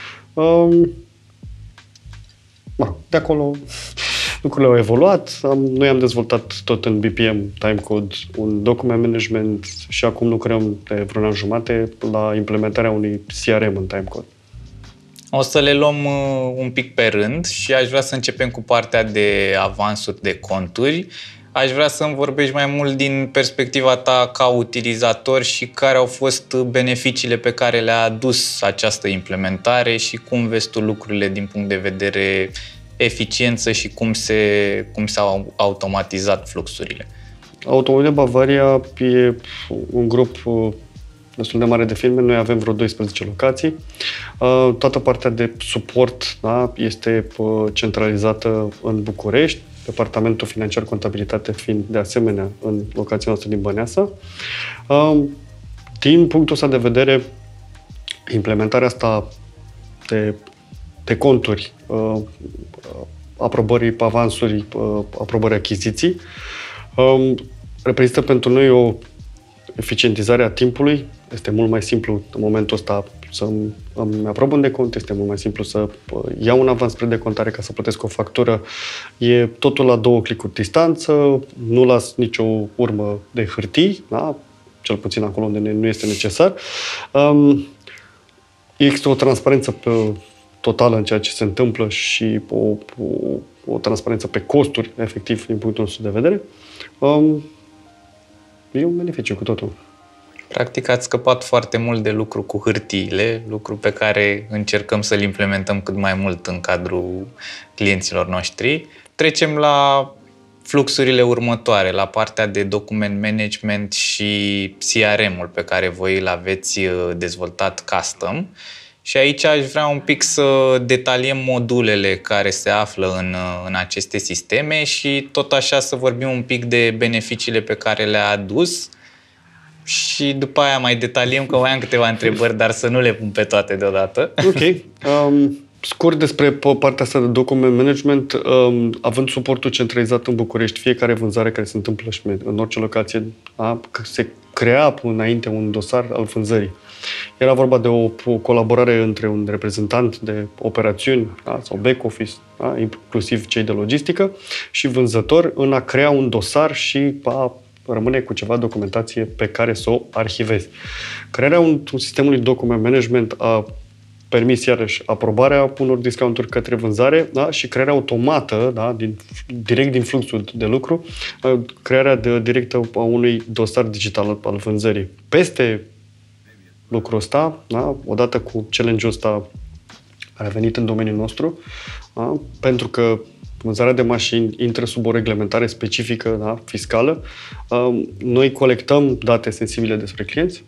De acolo lucrurile au evoluat. Noi am dezvoltat tot în BPM Timecode un document management și acum lucrăm de vreun an jumate la implementarea unui CRM în Timecode. O să le luăm un pic pe rând și aș vrea să începem cu partea de avansuri de conturi. Aș vrea să-mi vorbești mai mult din perspectiva ta ca utilizator și care au fost beneficiile pe care le-a adus această implementare și cum vezi tu lucrurile din punct de vedere eficiență și cum s-au automatizat fluxurile. Automobile Bavaria e un grup destul de mare de firme. Noi avem vreo 12 locații. Toată partea de suport, da, este centralizată în București, departamentul financiar contabilitate fiind de asemenea în locația noastră din Băneasa. Din punctul ăsta de vedere, implementarea asta de conturi, aprobării avansuri, aprobării achiziții, reprezintă pentru noi o eficientizare a timpului. Este mult mai simplu în momentul ăsta să-mi aprob un decont, este mult mai simplu să iau un avans spre decontare ca să plătesc o factură. E totul la 2 clicuri distanță, nu las nicio urmă de hârtii, da? Cel puțin acolo unde nu este necesar. Există o transparență totală în ceea ce se întâmplă și o transparență pe costuri, efectiv, din punctul nostru de vedere. E un beneficiu cu totul. Practic ați scăpat foarte mult de lucru cu hârtiile, lucru pe care încercăm să-l implementăm cât mai mult în cadrul clienților noștri. Trecem la fluxurile următoare, la partea de document management și CRM-ul pe care voi îl aveți dezvoltat custom. Și aici aș vrea un pic să detaliem modulele care se află în aceste sisteme și tot așa să vorbim un pic de beneficiile pe care le-a adus și după aia mai detaliem, că mai am câteva întrebări, dar să nu le pun pe toate deodată. Ok. Scurt despre partea asta de document management, având suportul centralizat în București, fiecare vânzare care se întâmplă și în orice locație, se crea înainte un dosar al vânzării. Era vorba de o colaborare între un reprezentant de operațiuni sau back office, inclusiv cei de logistică, și vânzător în a crea un dosar și rămâne cu ceva documentație pe care să o arhivezi. Crearea sistemului document management a permis iarăși aprobarea unor discounturi către vânzare, și crearea automată, direct din fluxul de lucru, crearea directă a unui dosar digital al vânzării. Peste lucrul ăsta, odată cu challenge-ul ăsta care a venit în domeniul nostru, pentru că vânzarea de mașini intră sub o reglementare specifică, fiscală, noi colectăm date sensibile despre clienți.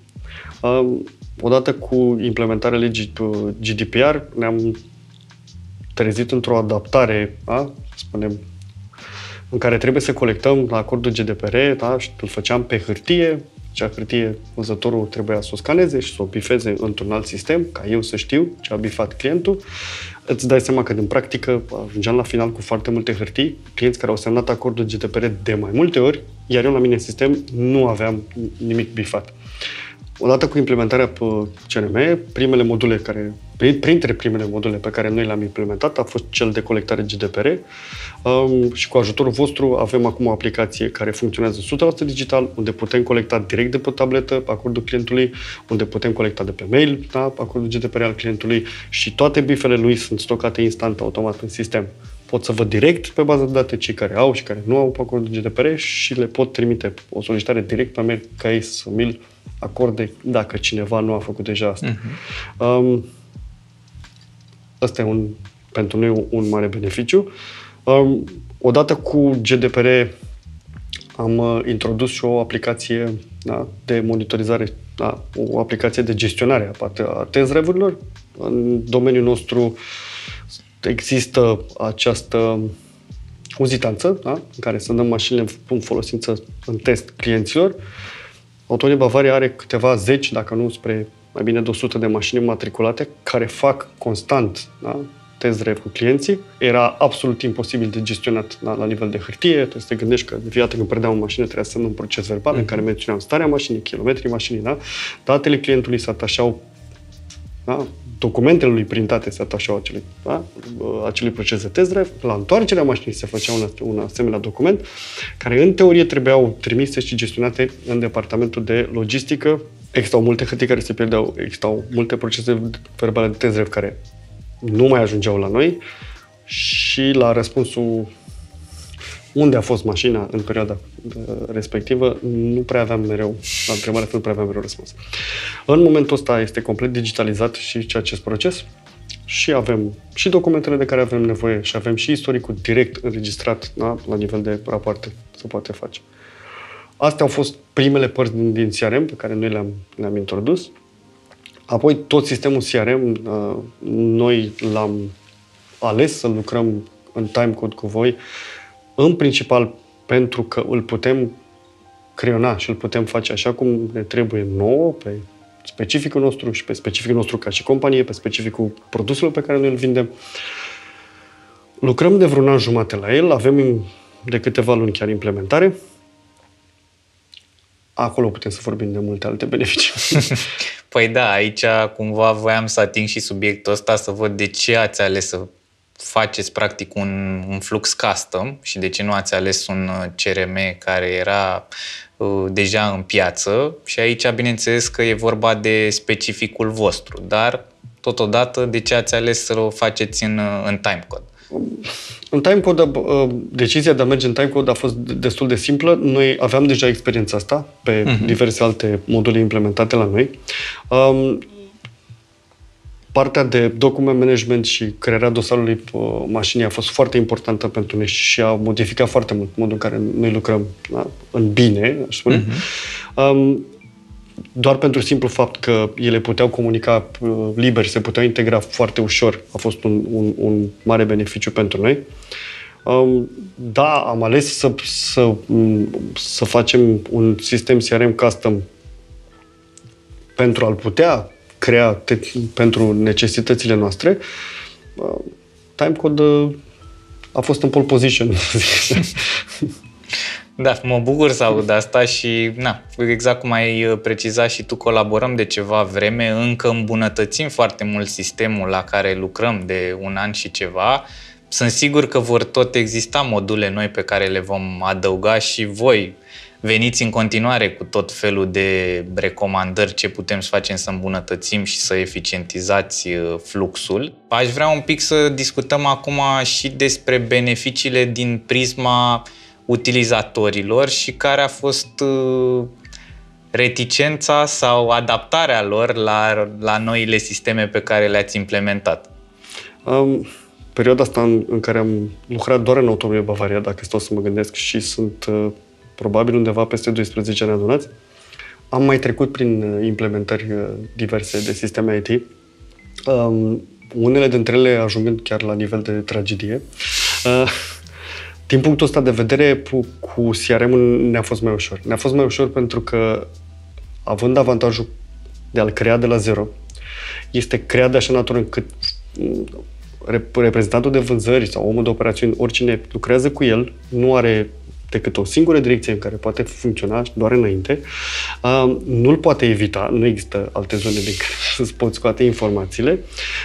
Odată cu implementarea legii GDPR, ne-am trezit într-o adaptare, spunem, în care trebuie să colectăm la acordul GDPR, și îl făceam pe hârtie. Acea hârtie, vânzătorul trebuia să o scaneze și să o bifeze într-un alt sistem, ca eu să știu ce a bifat clientul. Îți dai seama că, din practică, ajungeam la final cu foarte multe hârtii, clienți care au semnat acordul GDPR de mai multe ori, iar eu la mine în sistem nu aveam nimic bifat. Odată cu implementarea pe CRM, printre primele module pe care noi le-am implementat a fost cel de colectare GDPR și cu ajutorul vostru avem acum o aplicație care funcționează 100% digital, unde putem colecta direct de pe tabletă acordul clientului, unde putem colecta de pe mail acordul GDPR al clientului și toate bifele lui sunt stocate instant, automat în sistem. Pot să văd direct pe bază de date cei care au și care nu au acordul GDPR și le pot trimite o solicitare direct pe mail ca ei să mi-l acorde dacă cineva nu a făcut deja asta. Asta e pentru noi un mare beneficiu. Odată cu GDPR am introdus și o aplicație de monitorizare, o aplicație de gestionare a test drive-urilor. În domeniul nostru există această uzitanță, în care să dăm mașinile în folosință în test clienților. Autonomie Bavaria are câteva zeci, dacă nu spre mai bine de 100 de mașini matriculate, care fac constant test drive cu clienții. Era absolut imposibil de gestionat la nivel de hârtie. Trebuie să te gândești că de fiecare dată când părdeam o mașină trebuia să semnăm un proces verbal în care menționam starea mașinii, kilometrii mașinii, datele clientului se atașau, documentele lui printate se atașau acelui proces de test drive. La întoarcerea mașinii se făcea un asemenea document care în teorie trebuiau trimise și gestionate în departamentul de logistică. Existau multe hârtii care se pierdeau, existau multe procese verbale de test drive care nu mai ajungeau la noi și la răspunsul unde a fost mașina în perioada respectivă, nu prea aveam mereu, la întrebarea nu prea aveam mereu răspuns. În momentul ăsta este complet digitalizat și acest proces și avem și documentele de care avem nevoie și avem și istoricul direct înregistrat la nivel de rapoarte se poate face. Astea au fost primele părți din CRM pe care noi le-am introdus. Apoi tot sistemul CRM noi l-am ales să lucrăm în timecode cu voi, în principal pentru că îl putem creiona și îl putem face așa cum ne trebuie nouă, pe specificul nostru și pe specificul nostru ca și companie, pe specificul produselor pe care noi îl vindem. Lucrăm de vreun an jumate la el, avem de câteva luni chiar implementare. Acolo putem să vorbim de multe alte beneficii. Păi da, aici cumva voiam să ating și subiectul ăsta, să văd de ce ați ales să faceți practic un flux custom și de ce nu ați ales un CRM care era deja în piață. Și aici, bineînțeles că e vorba de specificul vostru, dar totodată de ce ați ales să o faceți în timecode? În timecode, decizia de a merge în timecode a fost destul de simplă. Noi aveam deja experiența asta pe diverse alte module implementate la noi. Partea de document management și crearea dosarului mașinii a fost foarte importantă pentru noi și a modificat foarte mult modul în care noi lucrăm în bine, aș spune. doar pentru simplu fapt că ele puteau comunica liber, se puteau integra foarte ușor, a fost un mare beneficiu pentru noi. Da, am ales să facem un sistem CRM custom pentru a-l putea crea pentru necesitățile noastre. Timecode a fost în pole position. Da, mă bucur să aud asta și, exact cum ai precizat și tu, colaborăm de ceva vreme, încă îmbunătățim foarte mult sistemul la care lucrăm de un an și ceva. Sunt sigur că vor tot exista module noi pe care le vom adăuga și voi veniți în continuare cu tot felul de recomandări ce putem să facem să îmbunătățim și să eficientizați fluxul. Aș vrea un pic să discutăm acum și despre beneficiile din prisma utilizatorilor și care a fost reticența sau adaptarea lor la noile sisteme pe care le-ați implementat. Perioada asta în care am lucrat doar în Automobil Bavaria, dacă stau să mă gândesc, și sunt probabil undeva peste 12 ani adunați, am mai trecut prin implementări diverse de sisteme IT, unele dintre ele ajungând chiar la nivel de tragedie. Din punctul ăsta de vedere, cu CRM-ul ne-a fost mai ușor. Ne-a fost mai ușor pentru că, având avantajul de a-l crea de la zero, este creat de așa natură încât reprezentantul de vânzări sau omul de operațiuni, oricine lucrează cu el, nu are decât o singură direcție în care poate funcționa doar înainte, nu-l poate evita, nu există alte zone din care să-ți poți scoate informațiile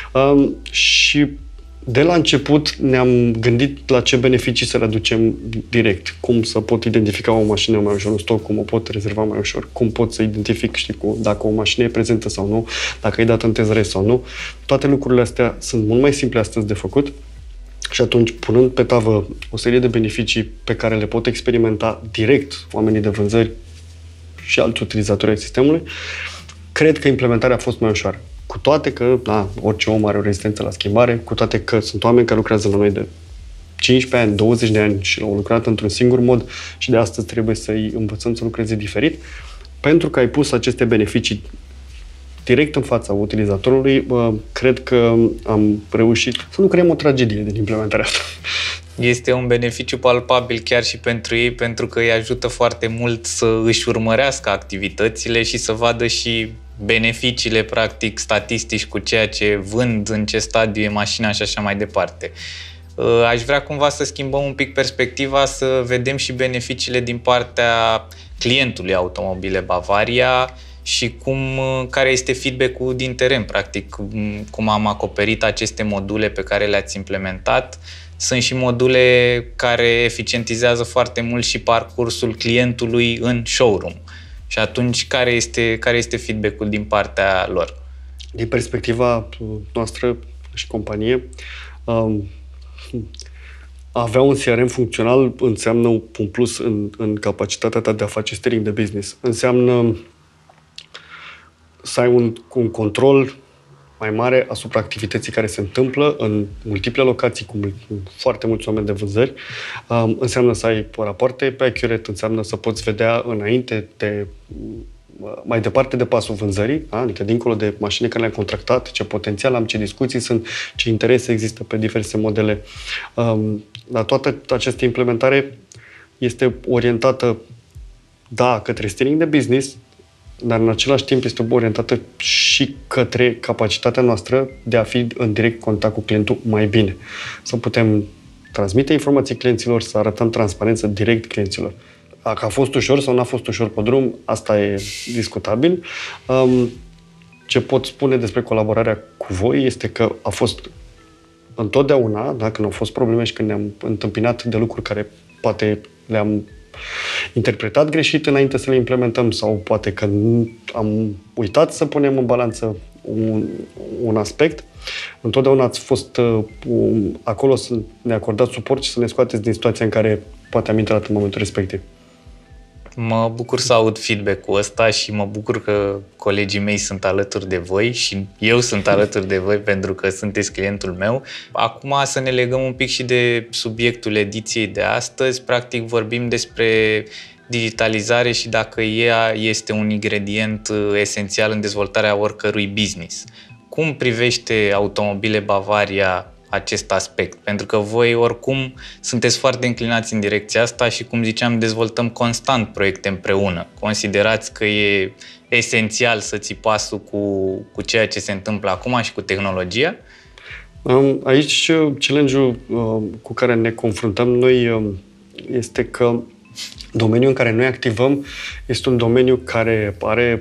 și de la început ne-am gândit la ce beneficii să le aducem direct, cum să pot identifica o mașină mai ușor în stoc, cum o pot rezerva mai ușor, cum pot să identific, dacă o mașină e prezentă sau nu, dacă e dată în tezare sau nu. Toate lucrurile astea sunt mult mai simple astăzi de făcut și atunci, punând pe tavă o serie de beneficii pe care le pot experimenta direct oamenii de vânzări și alți utilizatori ai sistemului, cred că implementarea a fost mai ușoară. Cu toate că, orice om are o rezistență la schimbare, cu toate că sunt oameni care lucrează la noi de 15 ani, 20 de ani și au lucrat într-un singur mod și de astăzi trebuie să-i învățăm să lucreze diferit, pentru că ai pus aceste beneficii direct în fața utilizatorului, cred că am reușit să nu creăm o tragedie din implementarea asta. Este un beneficiu palpabil chiar și pentru ei, pentru că îi ajută foarte mult să își urmărească activitățile și să vadă și beneficiile, practic, statistici cu ceea ce vând, în ce stadiu e mașina și așa mai departe. Aș vrea cumva să schimbăm un pic perspectiva, să vedem și beneficiile din partea clientului Automobile Bavaria și care este feedback-ul din teren, practic, cum am acoperit aceste module pe care le-ați implementat. Sunt și module care eficientizează foarte mult și parcursul clientului în showroom. Și atunci, care este feedback-ul din partea lor? Din perspectiva noastră și companie, avea un CRM funcțional înseamnă un plus în capacitatea ta de a face steering de business. Înseamnă să ai un control mai mare asupra activității care se întâmplă în multiple locații cu foarte mulți oameni de vânzări. Înseamnă să ai rapoarte pe accurate, înseamnă să poți vedea înainte mai departe de pasul vânzării, adică dincolo de mașini care le-am contractat, ce potențial am, ce discuții sunt, ce interese există pe diverse modele. Dar toată această implementare este orientată, către steering de business, dar în același timp este orientată și către capacitatea noastră de a fi în direct contact cu clientul mai bine. Să putem transmite informații clienților, să arătăm transparență direct clienților. Dacă a fost ușor sau nu a fost ușor pe drum, asta e discutabil. Ce pot spune despre colaborarea cu voi este că a fost întotdeauna, când au fost probleme și când ne-am întâmpinat de lucruri care poate le-am interpretat greșit înainte să le implementăm sau poate că am uitat să punem în balanță un aspect, întotdeauna ați fost acolo să ne acordați suport și să ne scoateți din situația în care poate am intrat în momentul respectiv. Mă bucur să aud feedback-ul ăsta și mă bucur că colegii mei sunt alături de voi și eu sunt alături de voi pentru că sunteți clientul meu. Acum să ne legăm un pic și de subiectul ediției de astăzi. Practic vorbim despre digitalizare și dacă ea este un ingredient esențial în dezvoltarea oricărui business. Cum privește Automobile Bavaria acest aspect? Pentru că voi oricum sunteți foarte înclinați în direcția asta și, cum ziceam, dezvoltăm constant proiecte împreună. Considerați că e esențial să ții pasul cu ceea ce se întâmplă acum și cu tehnologia? Aici challenge-ul cu care ne confruntăm noi este că domeniul în care noi activăm este un domeniu care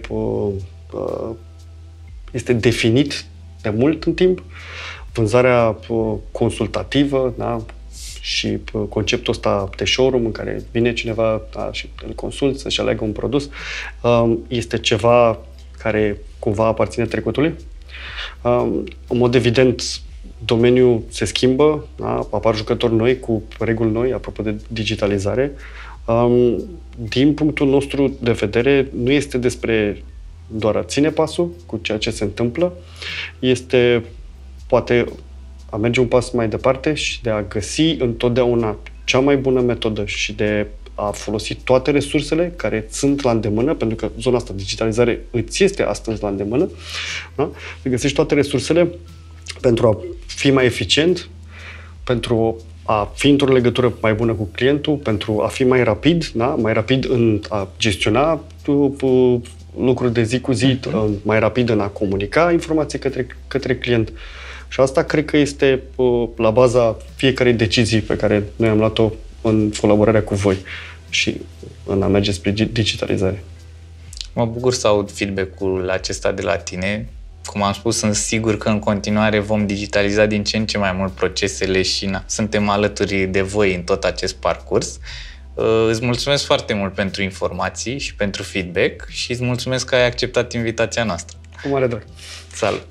este definit de mult în timp. Vânzarea consultativă, da? Și conceptul ăsta de showroom în care vine cineva, da, și îl consult să-și aleagă un produs, este ceva care cumva aparține trecutului. În mod evident, domeniul se schimbă, da? Apar jucători noi cu reguli noi, apropo de digitalizare. Din punctul nostru de vedere, nu este despre doar a ține pasul cu ceea ce se întâmplă, este poate a merge un pas mai departe și de a găsi întotdeauna cea mai bună metodă și de a folosi toate resursele care sunt la îndemână, pentru că zona asta, digitalizare, îți este astăzi la îndemână, da? Să găsești toate resursele pentru a fi mai eficient, pentru a fi într-o legătură mai bună cu clientul, pentru a fi mai rapid, da? Mai rapid în a gestiona lucruri de zi cu zi, mai rapid în a comunica informații către client. Și asta cred că este la baza fiecarei decizii pe care noi am luat-o în colaborarea cu voi și în a merge spre digitalizare. Mă bucur să aud feedback-ul acesta de la tine. Cum am spus, sunt sigur că în continuare vom digitaliza din ce în ce mai mult procesele și suntem alături de voi în tot acest parcurs. Îți mulțumesc foarte mult pentru informații și pentru feedback și îți mulțumesc că ai acceptat invitația noastră. Cu mare drag! Salut!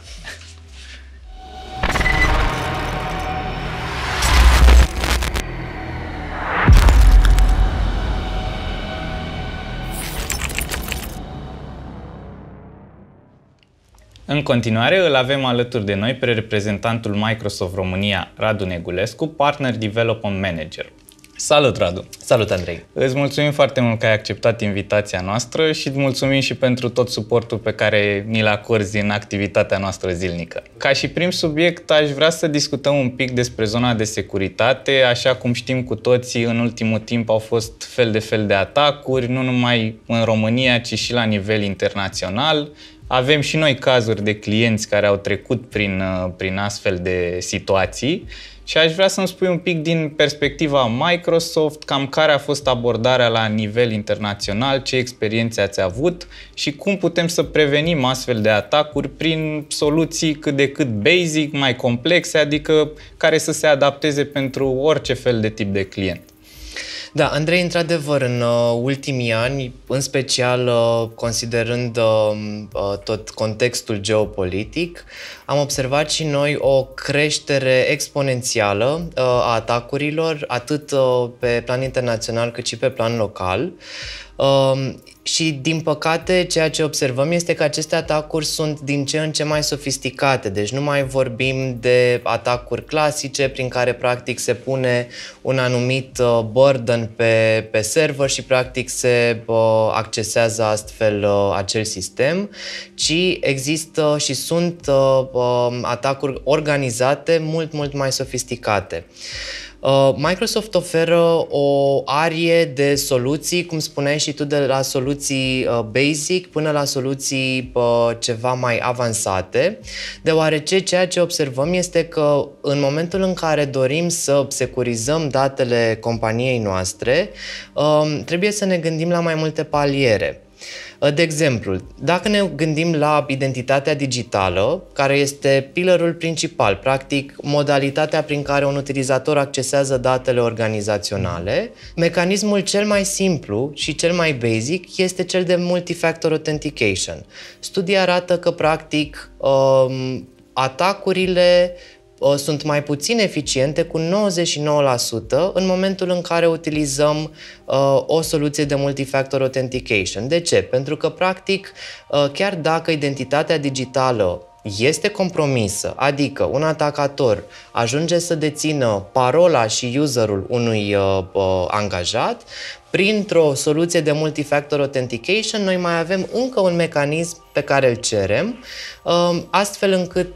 În continuare, îl avem alături de noi pe reprezentantul Microsoft România, Radu Negulescu, Partner Development Manager. Salut, Radu! Salut, Andrei! Îți mulțumim foarte mult că ai acceptat invitația noastră și îți mulțumim și pentru tot suportul pe care ni-l acorzi în activitatea noastră zilnică. Ca și prim subiect, aș vrea să discutăm un pic despre zona de securitate. Așa cum știm cu toții, în ultimul timp au fost fel de atacuri, nu numai în România, ci și la nivel internațional. Avem și noi cazuri de clienți care au trecut prin astfel de situații și aș vrea să-mi spui un pic din perspectiva Microsoft, cam care a fost abordarea la nivel internațional, ce experiențe ați avut și cum putem să prevenim astfel de atacuri prin soluții cât de cât basic, mai complexe, adică care să se adapteze pentru orice fel de tip de client. Da, Andrei, într-adevăr, în ultimii ani, în special considerând tot contextul geopolitic, am observat și noi o creștere exponențială a atacurilor, atât pe plan internațional cât și pe plan local. Și, din păcate, ceea ce observăm este că aceste atacuri sunt din ce în ce mai sofisticate. Deci nu mai vorbim de atacuri clasice prin care, practic, se pune un anumit burden pe server și, practic, se accesează astfel acel sistem, ci există și sunt atacuri organizate mult mai sofisticate. Microsoft oferă o arie de soluții, cum spuneai și tu, de la soluții basic până la soluții ceva mai avansate, deoarece ceea ce observăm este că în momentul în care dorim să securizăm datele companiei noastre, trebuie să ne gândim la mai multe paliere. De exemplu, dacă ne gândim la identitatea digitală, care este pillarul principal, practic modalitatea prin care un utilizator accesează datele organizaționale, mecanismul cel mai simplu și cel mai basic este cel de multi-factor authentication. Studii arată că, practic, atacurile sunt mai puțin eficiente cu 99% în momentul în care utilizăm o soluție de multi-factor authentication. De ce? Pentru că, practic, chiar dacă identitatea digitală este compromisă, adică un atacator ajunge să dețină parola și userul unui angajat, printr-o soluție de multifactor authentication, noi mai avem încă un mecanism pe care îl cerem, astfel încât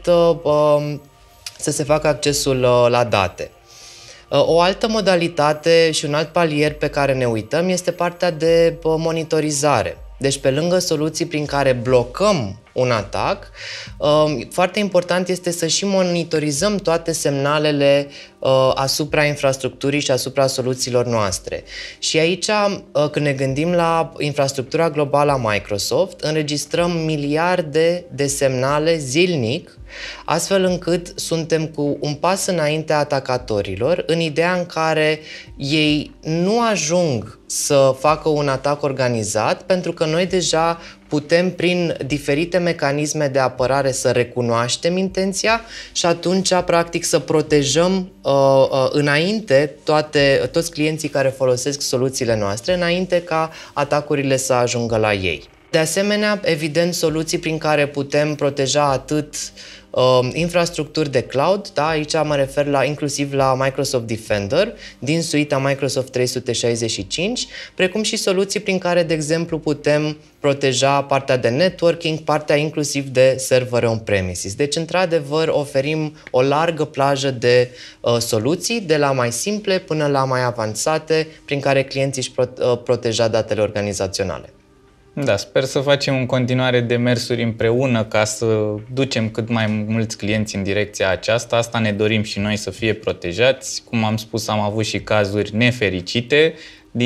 să se facă accesul la date. O altă modalitate și un alt palier pe care ne uităm este partea de monitorizare. Deci, pe lângă soluții prin care blocăm un atac, foarte important este să și monitorizăm toate semnalele asupra infrastructurii și asupra soluțiilor noastre. Și aici, când ne gândim la infrastructura globală a Microsoft, înregistrăm miliarde de semnale zilnic, astfel încât suntem cu un pas înaintea atacatorilor, în ideea în care ei nu ajung să facă un atac organizat, pentru că noi deja putem, prin diferite mecanisme de apărare, să recunoaștem intenția și atunci, practic, să protejăm înainte toți clienții care folosesc soluțiile noastre, înainte ca atacurile să ajungă la ei. De asemenea, evident, soluții prin care putem proteja atât infrastructuri de cloud, da? Aici mă refer inclusiv la Microsoft Defender din suita Microsoft 365, precum și soluții prin care, de exemplu, putem proteja partea de networking, partea inclusiv de servere on-premises. Deci, într-adevăr, oferim o largă plajă de soluții, de la mai simple până la mai avansate, prin care clienții își proteja datele organizaționale. Da, sper să facem în continuare demersuri împreună ca să ducem cât mai mulți clienți în direcția aceasta. Asta ne dorim și noi, să fie protejați. Cum am spus, am avut și cazuri nefericite.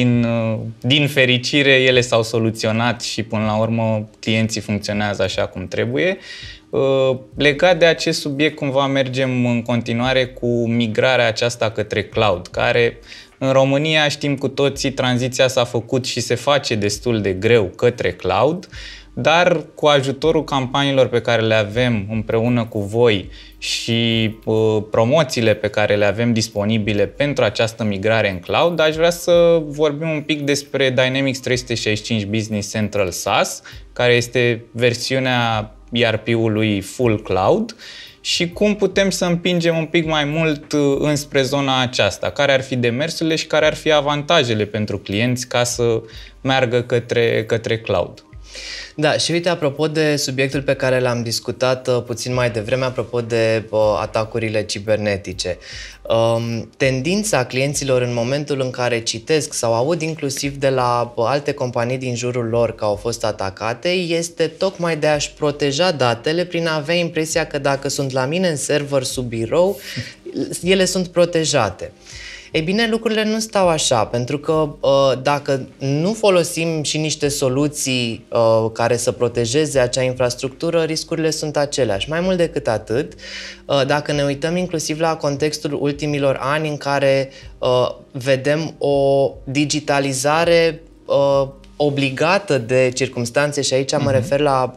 Din fericire, ele s-au soluționat și până la urmă clienții funcționează așa cum trebuie. Legat de acest subiect, cumva mergem în continuare cu migrarea aceasta către cloud, care în România, știm cu toții, tranziția s-a făcut și se face destul de greu către cloud, dar cu ajutorul campaniilor pe care le avem împreună cu voi și promoțiile pe care le avem disponibile pentru această migrare în cloud, aș vrea să vorbim un pic despre Dynamics 365 Business Central SaaS, care este versiunea ERP-ului full cloud, și cum putem să împingem un pic mai mult înspre zona aceasta, care ar fi demersurile și care ar fi avantajele pentru clienți ca să meargă către cloud. Da, și uite, apropo de subiectul pe care l-am discutat puțin mai devreme, apropo de atacurile cibernetice. Tendința clienților în momentul în care citesc sau aud inclusiv de la alte companii din jurul lor că au fost atacate, este tocmai de a-și proteja datele prin a avea impresia că dacă sunt la mine în server sub birou, ele sunt protejate. Ei bine, lucrurile nu stau așa, pentru că dacă nu folosim și niște soluții care să protejeze acea infrastructură, riscurile sunt aceleași. Mai mult decât atât, dacă ne uităm inclusiv la contextul ultimilor ani în care vedem o digitalizare obligată de circumstanțe, și aici mă refer la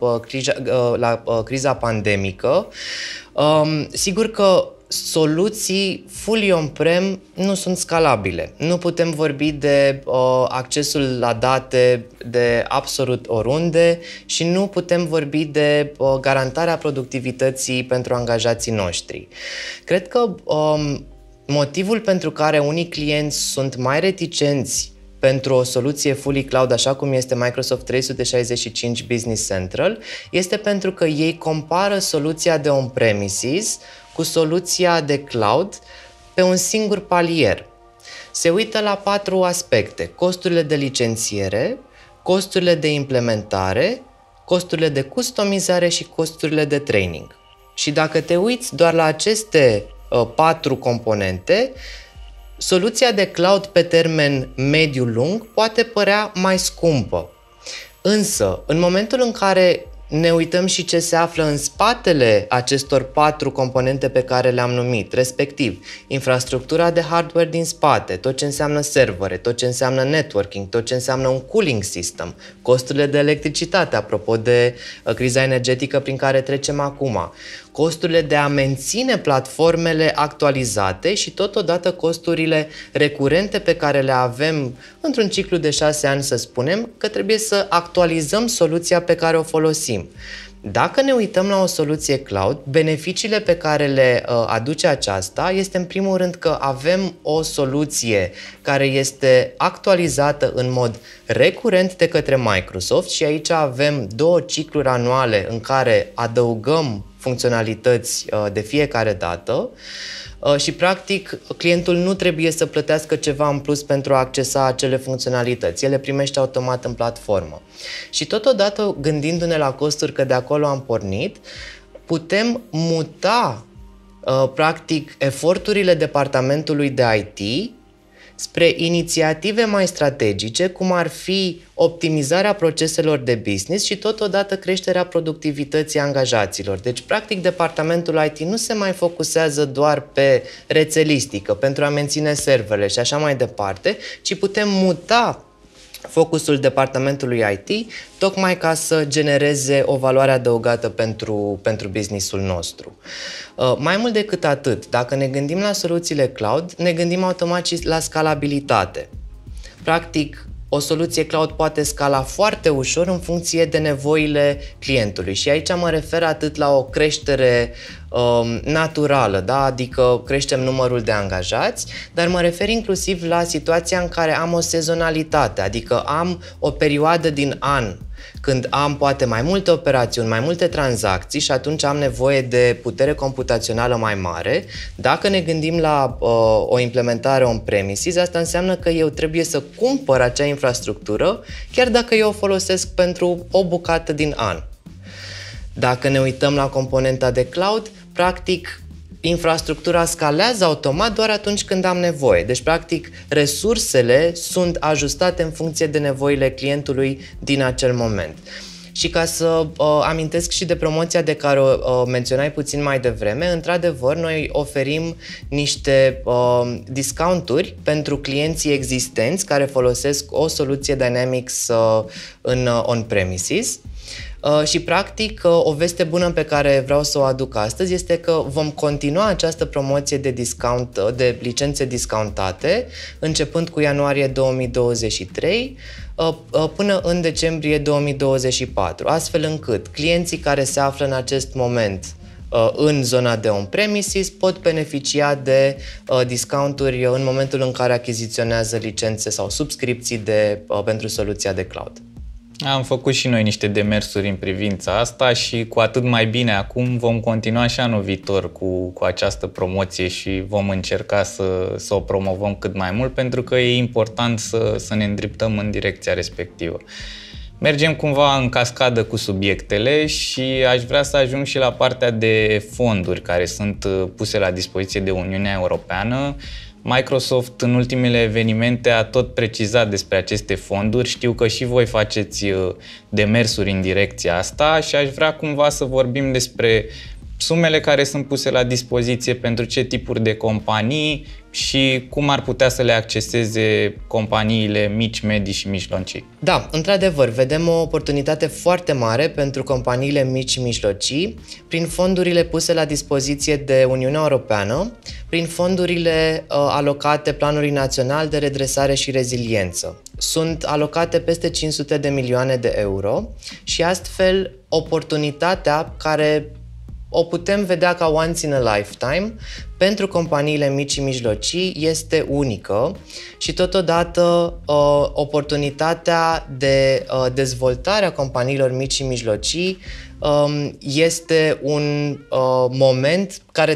criza pandemică, sigur că soluții fully on-prem nu sunt scalabile. Nu putem vorbi de accesul la date de absolut oriunde și nu putem vorbi de garantarea productivității pentru angajații noștri. Cred că motivul pentru care unii clienți sunt mai reticenți pentru o soluție fully cloud, așa cum este Microsoft 365 Business Central, este pentru că ei compară soluția de on-premises cu soluția de cloud pe un singur palier. Se uită la 4 aspecte: costurile de licențiere, costurile de implementare, costurile de customizare și costurile de training. Și dacă te uiți doar la aceste 4 componente, soluția de cloud pe termen mediu-lung poate părea mai scumpă. Însă, în momentul în care ne uităm și ce se află în spatele acestor 4 componente pe care le-am numit, respectiv infrastructura de hardware din spate, tot ce înseamnă servere, tot ce înseamnă networking, tot ce înseamnă un cooling system, costurile de electricitate, apropo de criza energetică prin care trecem acum, costurile de a menține platformele actualizate și totodată costurile recurente pe care le avem într-un ciclu de 6 ani, să spunem, că trebuie să actualizăm soluția pe care o folosim. Dacă ne uităm la o soluție cloud, beneficiile pe care le aduce aceasta este în primul rând că avem o soluție care este actualizată în mod recurent de către Microsoft și aici avem 2 cicluri anuale în care adăugăm funcționalități de fiecare dată. Și practic clientul nu trebuie să plătească ceva în plus pentru a accesa acele funcționalități. El le primește automat în platformă. Și totodată, gândindu-ne la costuri, că de acolo am pornit, putem muta practic eforturile departamentului de IT spre inițiative mai strategice, cum ar fi optimizarea proceselor de business și totodată creșterea productivității angajaților. Deci, practic, departamentul IT nu se mai focusează doar pe rețelistică, pentru a menține serverele și așa mai departe, ci putem muta focusul departamentului IT tocmai ca să genereze o valoare adăugată pentru businessul nostru. Mai mult decât atât, dacă ne gândim la soluțiile cloud, ne gândim automat și la scalabilitate. Practic, o soluție cloud poate scala foarte ușor în funcție de nevoile clientului și aici mă refer atât la o creștere naturală, da? Adică creștem numărul de angajați, dar mă refer inclusiv la situația în care am o sezonalitate, adică am o perioadă din an când am poate mai multe operațiuni, mai multe tranzacții și atunci am nevoie de putere computațională mai mare. Dacă ne gândim la o implementare on-premises, asta înseamnă că eu trebuie să cumpăr acea infrastructură, chiar dacă eu o folosesc pentru o bucată din an. Dacă ne uităm la componenta de cloud, practic infrastructura scalează automat doar atunci când am nevoie. Deci, practic, resursele sunt ajustate în funcție de nevoile clientului din acel moment. Și ca să amintesc și de promoția de care o menționai puțin mai devreme, într-adevăr, noi oferim niște discounturi pentru clienții existenți care folosesc o soluție Dynamics în on-premises. Și practic o veste bună pe care vreau să o aduc astăzi este că vom continua această promoție de licențe discountate începând cu ianuarie 2023 până în decembrie 2024, astfel încât clienții care se află în acest moment în zona de on-premises pot beneficia de discounturi în momentul în care achiziționează licențe sau subscripții pentru soluția de cloud. Am făcut și noi niște demersuri în privința asta și cu atât mai bine acum vom continua și anul viitor cu această promoție și vom încerca să o promovăm cât mai mult pentru că e important să ne îndreptăm în direcția respectivă. Mergem cumva în cascadă cu subiectele și aș vrea să ajung și la partea de fonduri care sunt puse la dispoziție de Uniunea Europeană. Microsoft în ultimele evenimente a tot precizat despre aceste fonduri. Știu că și voi faceți demersuri în direcția asta și aș vrea cumva să vorbim despre sumele care sunt puse la dispoziție pentru ce tipuri de companii și cum ar putea să le acceseze companiile mici, medii și mijlocii. Da, într-adevăr, vedem o oportunitate foarte mare pentru companiile mici și mijlocii prin fondurile puse la dispoziție de Uniunea Europeană, prin fondurile alocate Planului Național de Redresare și Reziliență. Sunt alocate peste 500 de milioane de euro și astfel oportunitatea care o putem vedea ca once in a lifetime pentru companiile mici și mijlocii este unică și totodată oportunitatea de dezvoltare a companiilor mici și mijlocii este un moment care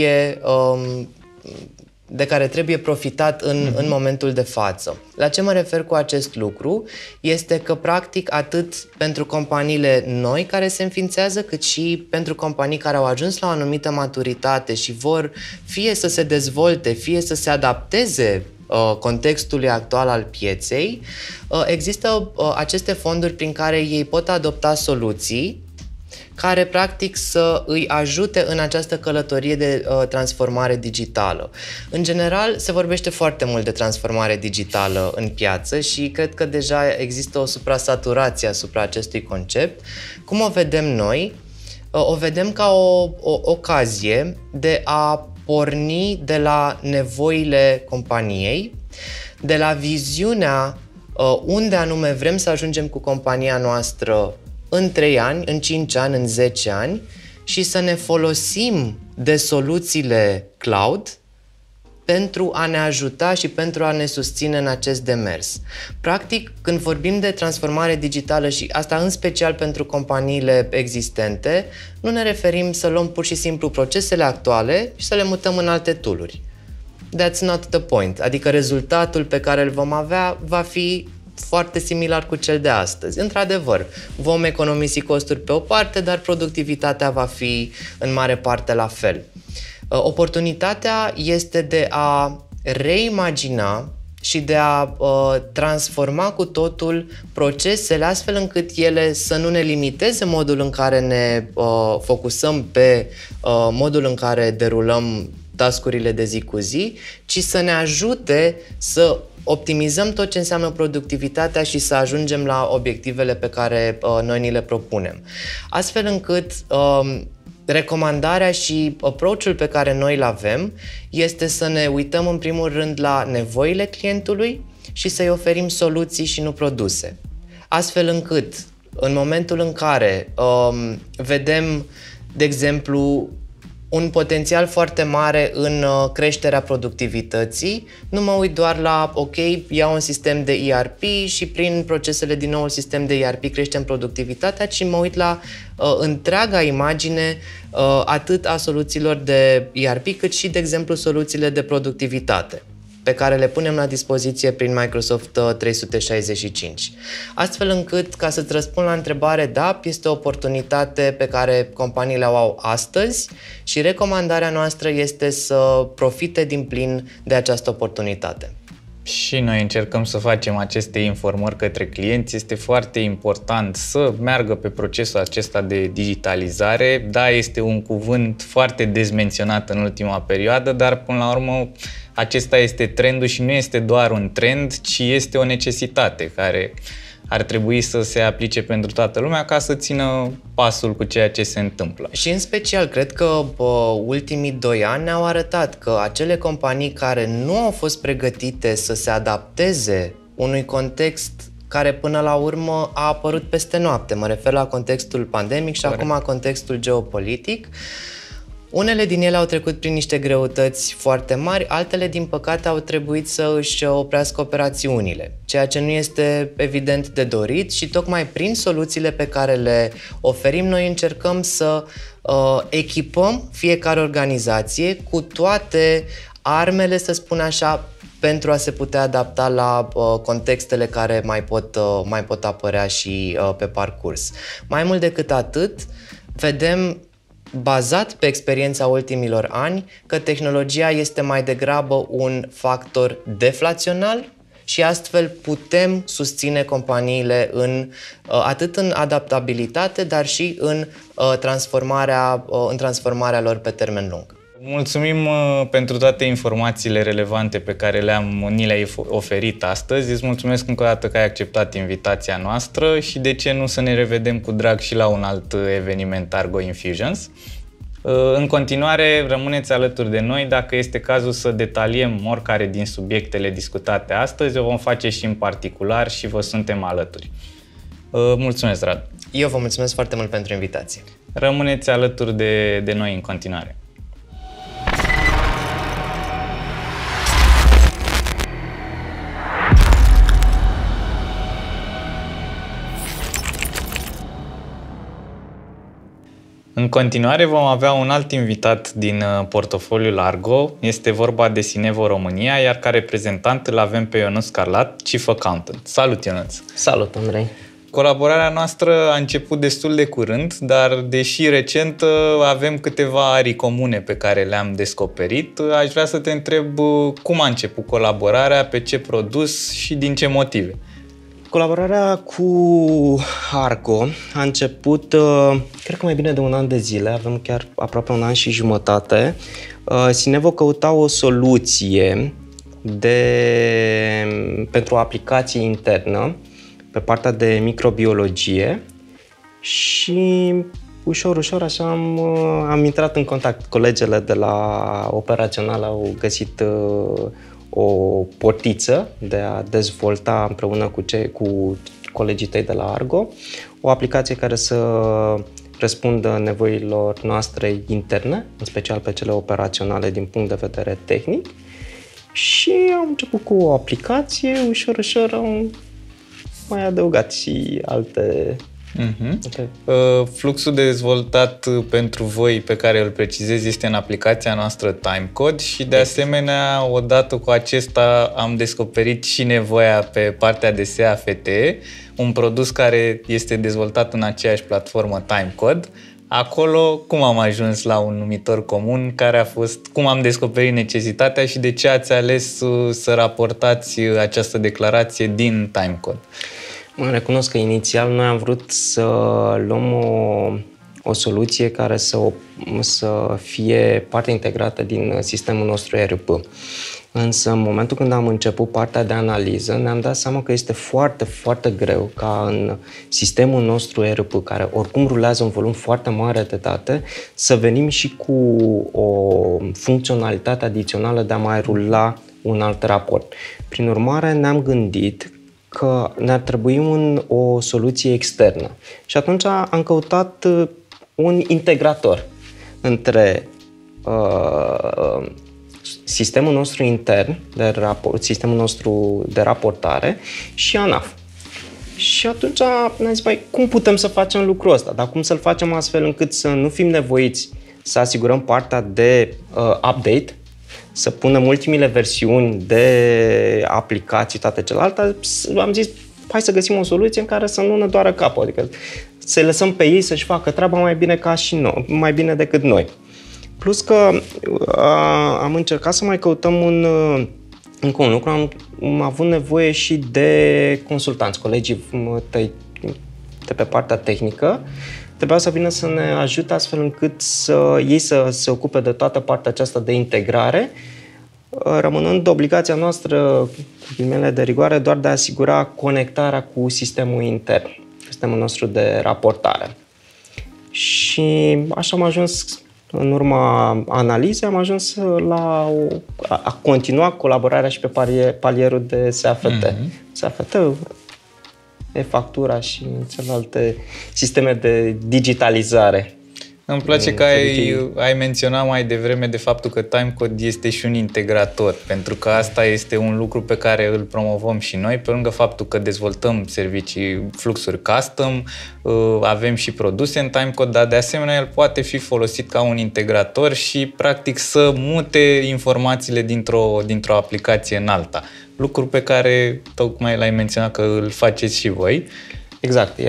de care trebuie profitat în momentul de față. La ce mă refer cu acest lucru? Este că, practic, atât pentru companiile noi care se înființează, cât și pentru companii care au ajuns la o anumită maturitate și vor fie să se dezvolte, fie să se adapteze contextului actual al pieței, există aceste fonduri prin care ei pot adopta soluții care practic să îi ajute în această călătorie de transformare digitală. În general, se vorbește foarte mult de transformare digitală în piață și cred că deja există o suprasaturație asupra acestui concept. Cum o vedem noi? o vedem ca o ocazie de a porni de la nevoile companiei, de la viziunea unde anume vrem să ajungem cu compania noastră în 3 ani, în 5 ani, în 10 ani și să ne folosim de soluțiile cloud pentru a ne ajuta și pentru a ne susține în acest demers. Practic, când vorbim de transformare digitală și asta în special pentru companiile existente, nu ne referim să luăm pur și simplu procesele actuale și să le mutăm în alte tool-uri. That's not the point. Adică rezultatul pe care îl vom avea va fi foarte similar cu cel de astăzi. Într-adevăr, vom economisi costuri pe o parte, dar productivitatea va fi în mare parte la fel. Oportunitatea este de a reimagina și de a transforma cu totul procesele astfel încât ele să nu ne limiteze modul în care ne focusăm pe modul în care derulăm task-urile de zi cu zi, ci să ne ajute să optimizăm tot ce înseamnă productivitatea și să ajungem la obiectivele pe care noi ni le propunem. Astfel încât recomandarea și approach-ul pe care noi îl avem este să ne uităm în primul rând la nevoile clientului și să-i oferim soluții și nu produse. Astfel încât în momentul în care vedem, de exemplu, un potențial foarte mare în creșterea productivității, nu mă uit doar la, ok, iau un sistem de ERP și prin procesele din noul sistem de ERP creștem productivitatea, ci mă uit la întreaga imagine atât a soluțiilor de ERP, cât și, de exemplu, soluțiile de productivitate pe care le punem la dispoziție prin Microsoft 365. Astfel încât, ca să-ți răspund la întrebare, da, este o oportunitate pe care companiile o au astăzi și recomandarea noastră este să profite din plin de această oportunitate. Și noi încercăm să facem aceste informări către clienți. Este foarte important să meargă pe procesul acesta de digitalizare. Da, este un cuvânt foarte dezmenționat în ultima perioadă, dar până la urmă acesta este trendul și nu este doar un trend, ci este o necesitate care ar trebui să se aplice pentru toată lumea ca să țină pasul cu ceea ce se întâmplă. Și în special, cred că ultimii 2 ani ne-au arătat că acele companii care nu au fost pregătite să se adapteze unui context care până la urmă a apărut peste noapte, mă refer la contextul pandemic și acum contextul geopolitic, unele din ele au trecut prin niște greutăți foarte mari, altele, din păcate, au trebuit să își oprească operațiunile, ceea ce nu este evident de dorit și tocmai prin soluțiile pe care le oferim noi încercăm să echipăm fiecare organizație cu toate armele, să spun așa, pentru a se putea adapta la contextele care mai pot apărea și pe parcurs. Mai mult decât atât, vedem, bazat pe experiența ultimilor ani, că tehnologia este mai degrabă un factor deflațional și astfel putem susține companiile atât în adaptabilitate, dar și în transformarea lor pe termen lung. Mulțumim pentru toate informațiile relevante pe care ni le-ai oferit astăzi. Îți mulțumesc încă o dată că ai acceptat invitația noastră și de ce nu să ne revedem cu drag și la un alt eveniment Argo Infusions. În continuare, rămâneți alături de noi. Dacă este cazul să detaliem oricare din subiectele discutate astăzi, o vom face și în particular și vă suntem alături. Mulțumesc, Radu! Eu vă mulțumesc foarte mult pentru invitație. Rămâneți alături de noi în continuare. În continuare vom avea un alt invitat din portofoliul Argo. Este vorba de Synevo România, iar ca reprezentant îl avem pe Ionuț Carlat, Chief Accountant. Salut, Ionuț! Salut, Andrei! Colaborarea noastră a început destul de curând, dar deși recent avem câteva arii comune pe care le-am descoperit. Aș vrea să te întreb cum a început colaborarea, pe ce produs și din ce motive. Colaborarea cu Argo a început, cred că mai bine de 1 an de zile, avem chiar aproape 1 an și jumătate. Synevo căuta o soluție pentru o aplicație internă pe partea de microbiologie și ușor așa am intrat în contact. Colegele de la operațional au găsit o portiță de a dezvolta împreună cu colegii tăi de la Argo o aplicație care să răspundă nevoilor noastre interne, în special pe cele operaționale din punct de vedere tehnic. Și am început cu o aplicație, ușor am mai adăugat și alte... Okay. Fluxul dezvoltat pentru voi, pe care îl precizez, este în aplicația noastră Timecode și de asemenea, odată cu acesta am descoperit și nevoia pe partea de SAFT, un produs care este dezvoltat în aceeași platformă Timecode. Acolo, cum am ajuns la un numitor comun, cum am descoperit necesitatea și de ce ați ales să raportați această declarație din Timecode? Mă recunosc că inițial noi am vrut să luăm o soluție care să fie parte integrată din sistemul nostru ERP. Însă, în momentul când am început partea de analiză, ne-am dat seama că este foarte, foarte greu ca în sistemul nostru ERP, care oricum rulează un volum foarte mare de date, să venim și cu o funcționalitate adițională de a mai rula un alt raport. Prin urmare, ne-am gândit că ne-ar trebui o soluție externă. Și atunci am căutat un integrator între sistemul nostru intern, sistemul nostru de raportare și ANAF. Și atunci ne-am zis, cum putem să facem lucrul ăsta? Dar cum să-l facem astfel încât să nu fim nevoiți să asigurăm partea de update, să punem ultimile versiuni de aplicații, toate celelalte. Am zis, hai să găsim o soluție în care să nu ne doară capul, adică să lăsăm pe ei să-și facă treaba mai bine ca și noi, mai bine decât noi. Plus că am încercat să mai căutăm încă un lucru, am avut nevoie și de consultanți, colegii tăi de pe partea tehnică, trebuia să vină să ne ajute astfel încât ei să se ocupe de toată partea aceasta de integrare, rămânând obligația noastră, cu ghilimele de rigoare, doar de a asigura conectarea cu sistemul intern, sistemul nostru de raportare. Și așa am ajuns, în urma analizei, am ajuns la a continua colaborarea și pe palierul de SAFT. SAFT, e-factura și celelalte sisteme de digitalizare. Îmi place că ai menționat mai devreme de faptul că Timecode este și un integrator, pentru că asta este un lucru pe care îl promovăm și noi, pe lângă faptul că dezvoltăm servicii, fluxuri custom, avem și produse în Timecode, dar de asemenea el poate fi folosit ca un integrator și practic să mute informațiile dintr-o aplicație în alta. Lucru pe care tocmai l-ai menționat că îl faceți și voi. Exact,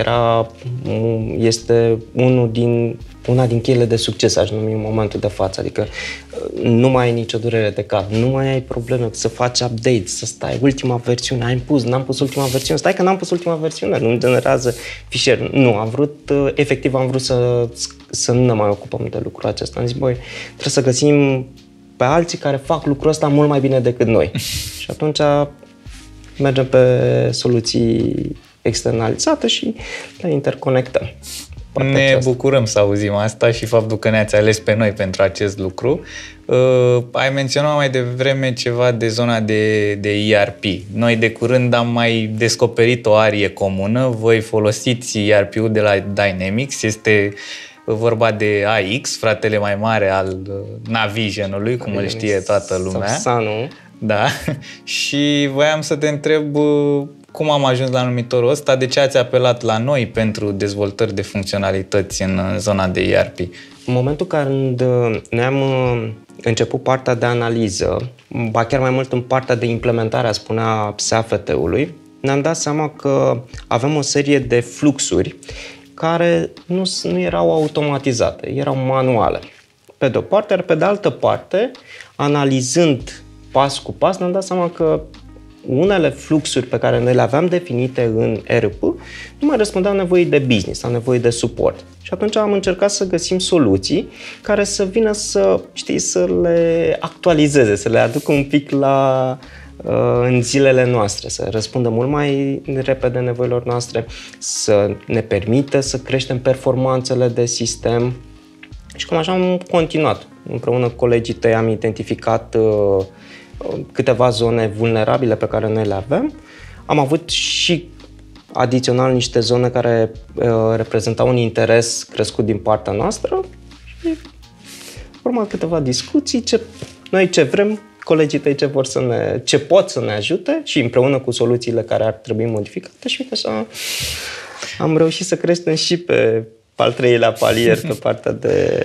este una din cheile de succes, aș numi, în momentul de față. Adică nu mai ai nicio durere de cap, nu mai ai probleme să faci update, să stai ultima versiune, n-am pus ultima versiune, stai că n-am pus ultima versiune, nu generează fișier. Nu, efectiv am vrut să nu ne mai ocupăm de lucrul acesta. Am zis, trebuie să găsim pe alții care fac lucrul ăsta mult mai bine decât noi. Și atunci mergem pe soluții externalizate și le interconectăm. Ne bucurăm să auzim asta și faptul că ne-ați ales pe noi pentru acest lucru. Ai menționat mai devreme ceva de zona de ERP. Noi de curând am mai descoperit o arie comună. Voi folosiți ERP-ul de la Dynamics. Este vorba de AX, fratele mai mare al Navision-ului, cum îl știe toată lumea. Sau da. Și voiam să te întreb cum am ajuns la numitorul ăsta, de ce ați apelat la noi pentru dezvoltări de funcționalități în zona de ERP? În momentul când ne-am început partea de analiză, ba chiar mai mult în partea de implementare, a spunea SAFT-ului, ne-am dat seama că avem o serie de fluxuri care nu erau automatizate, erau manuale. Pe de o parte, iar pe de altă parte, analizând pas cu pas, ne-am dat seama că unele fluxuri pe care noi le aveam definite în ERP nu mai răspundeau nevoii de business, sau nevoii de suport. Și atunci am încercat să găsim soluții care să vină să le actualizeze, să le aducă un pic la în zilele noastre, să răspundă mult mai repede nevoilor noastre, să ne permită să creștem performanțele de sistem. Și cam așa am continuat. Împreună cu colegii tăi am identificat câteva zone vulnerabile pe care noi le avem. Am avut și adițional niște zone care reprezentau un interes crescut din partea noastră. Și urma câteva discuții, noi ce vrem, colegii tăi ce pot să ne ajute și împreună cu soluțiile care ar trebui modificate și uite așa am reușit să creștem și pe al treilea palier pe partea de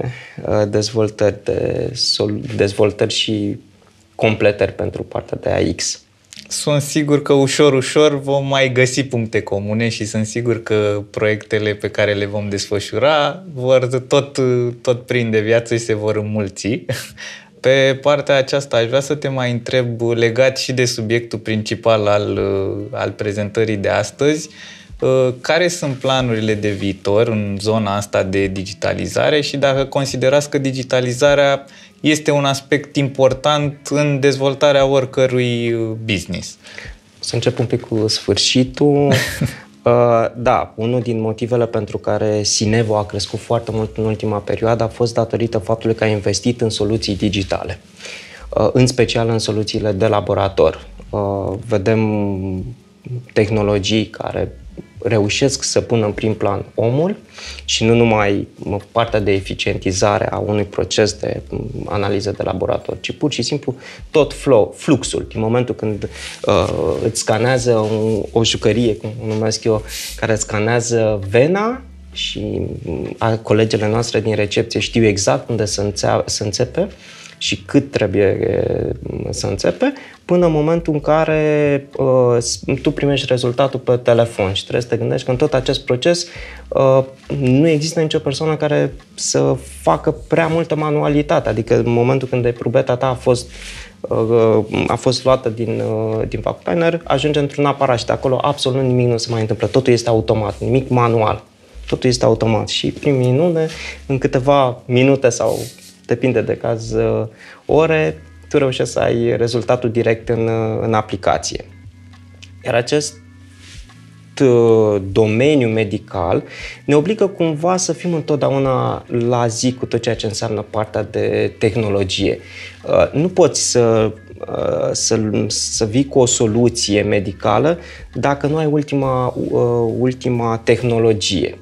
dezvoltări și completări pentru partea de AX. Sunt sigur că ușor vom mai găsi puncte comune și sunt sigur că proiectele pe care le vom desfășura vor tot prinde viață și se vor înmulți. Pe partea aceasta aș vrea să te mai întreb, legat și de subiectul principal al prezentării de astăzi, care sunt planurile de viitor în zona asta de digitalizare și dacă considerați că digitalizarea este un aspect important în dezvoltarea oricărui business? Să încep un pic cu sfârșitul. Da, unul din motivele pentru care Synevo a crescut foarte mult în ultima perioadă a fost datorită faptului că a investit în soluții digitale, în special în soluțiile de laborator. Vedem tehnologii care reușesc să pună în prim plan omul și nu numai partea de eficientizare a unui proces de analiză de laborator, ci pur și simplu tot fluxul. Din momentul când îți scanează o jucărie, cum o numesc eu, care scanează vena și colegele noastre din recepție știu exact unde să înțepe și cât trebuie să înțepe, până în momentul în care tu primești rezultatul pe telefon și trebuie să te gândești că în tot acest proces nu există nicio persoană care să facă prea multă manualitate. Adică în momentul când probeta ta a fost luată din vacuum, ajunge într-un aparat și de acolo absolut nimic nu se mai întâmplă. Totul este automat, nimic manual. Totul este automat și prin minune, în câteva minute sau depinde de caz, ore, tu reușești să ai rezultatul direct în aplicație. Iar acest domeniu medical ne obligă cumva să fim întotdeauna la zi cu tot ceea ce înseamnă partea de tehnologie. Nu poți să vii cu o soluție medicală dacă nu ai ultima tehnologie.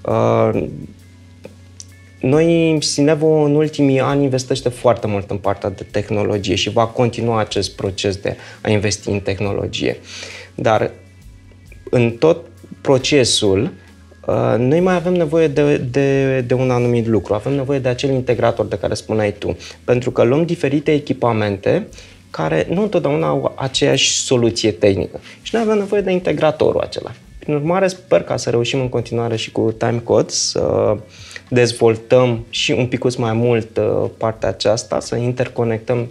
Noi, Synevo, în ultimii ani investește foarte mult în partea de tehnologie și va continua acest proces de a investi în tehnologie. Dar în tot procesul, noi mai avem nevoie de un anumit lucru. Avem nevoie de acel integrator de care spuneai tu. Pentru că luăm diferite echipamente care nu întotdeauna au aceeași soluție tehnică. Și noi avem nevoie de integratorul acela. Prin urmare, sper ca să reușim în continuare și cu Timecode să dezvoltăm și un picuț mai mult partea aceasta, să interconectăm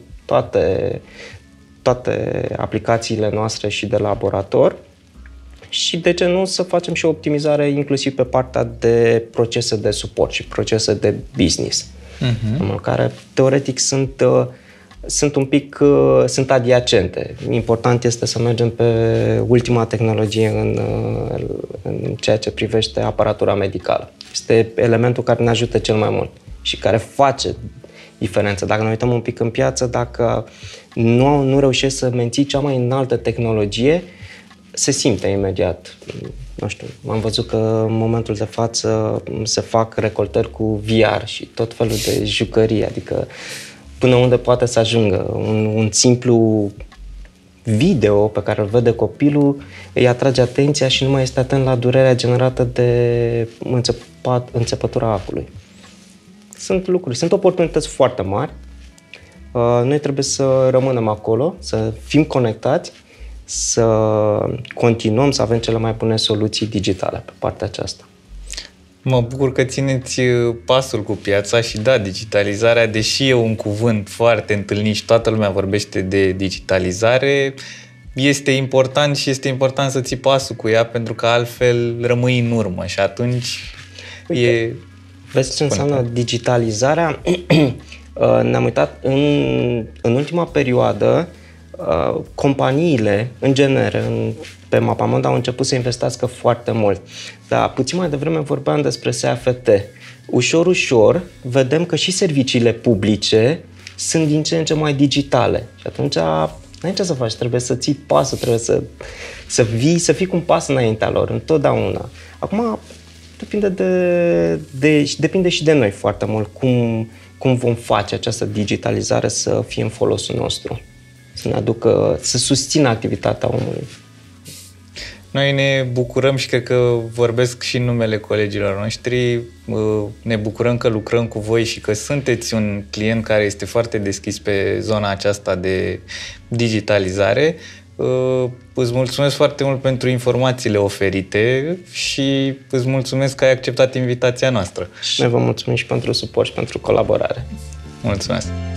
toate aplicațiile noastre și de laborator și, de ce nu, să facem și o optimizare inclusiv pe partea de procese de suport și procese de business, care teoretic sunt adiacente. Important este să mergem pe ultima tehnologie în ceea ce privește aparatura medicală. Este elementul care ne ajută cel mai mult și care face diferența. Dacă ne uităm un pic în piață, dacă nu reușești să menții cea mai înaltă tehnologie, se simte imediat. Nu știu, am văzut că în momentul de față se fac recoltări cu VR și tot felul de jucării, adică până unde poate să ajungă. Un simplu video pe care îl vede copilul îi atrage atenția și nu mai este atent la durerea generată de înțepătura acului. Sunt oportunități foarte mari. Noi trebuie să rămânem acolo, să fim conectați, să continuăm să avem cele mai bune soluții digitale pe partea aceasta. Mă bucur că țineți pasul cu piața și da, digitalizarea, deși e un cuvânt foarte întâlnit și toată lumea vorbește de digitalizare, este important și este important să ții pasul cu ea pentru că altfel rămâi în urmă și atunci Vezi ce înseamnă digitalizarea? Ne-am uitat în ultima perioadă, companiile, în genere, pe Mapamond au început să investească foarte mult. Dar puțin mai devreme vorbeam despre SAFT. Ușor, ușor, vedem că și serviciile publice sunt din ce în ce mai digitale. Și atunci, n-ai ce să faci, trebuie să ții pasul, trebuie să fii cu un pas înaintea lor, întotdeauna. Acum, depinde și de noi foarte mult cum vom face această digitalizare să fie în folosul nostru, să ne aducă, să susțină activitatea omului. Noi ne bucurăm și cred că vorbesc și în numele colegilor noștri, ne bucurăm că lucrăm cu voi și că sunteți un client care este foarte deschis pe zona aceasta de digitalizare. Îți mulțumesc foarte mult pentru informațiile oferite și îți mulțumesc că ai acceptat invitația noastră. Noi vă mulțumim și pentru suport și pentru colaborare. Mulțumesc!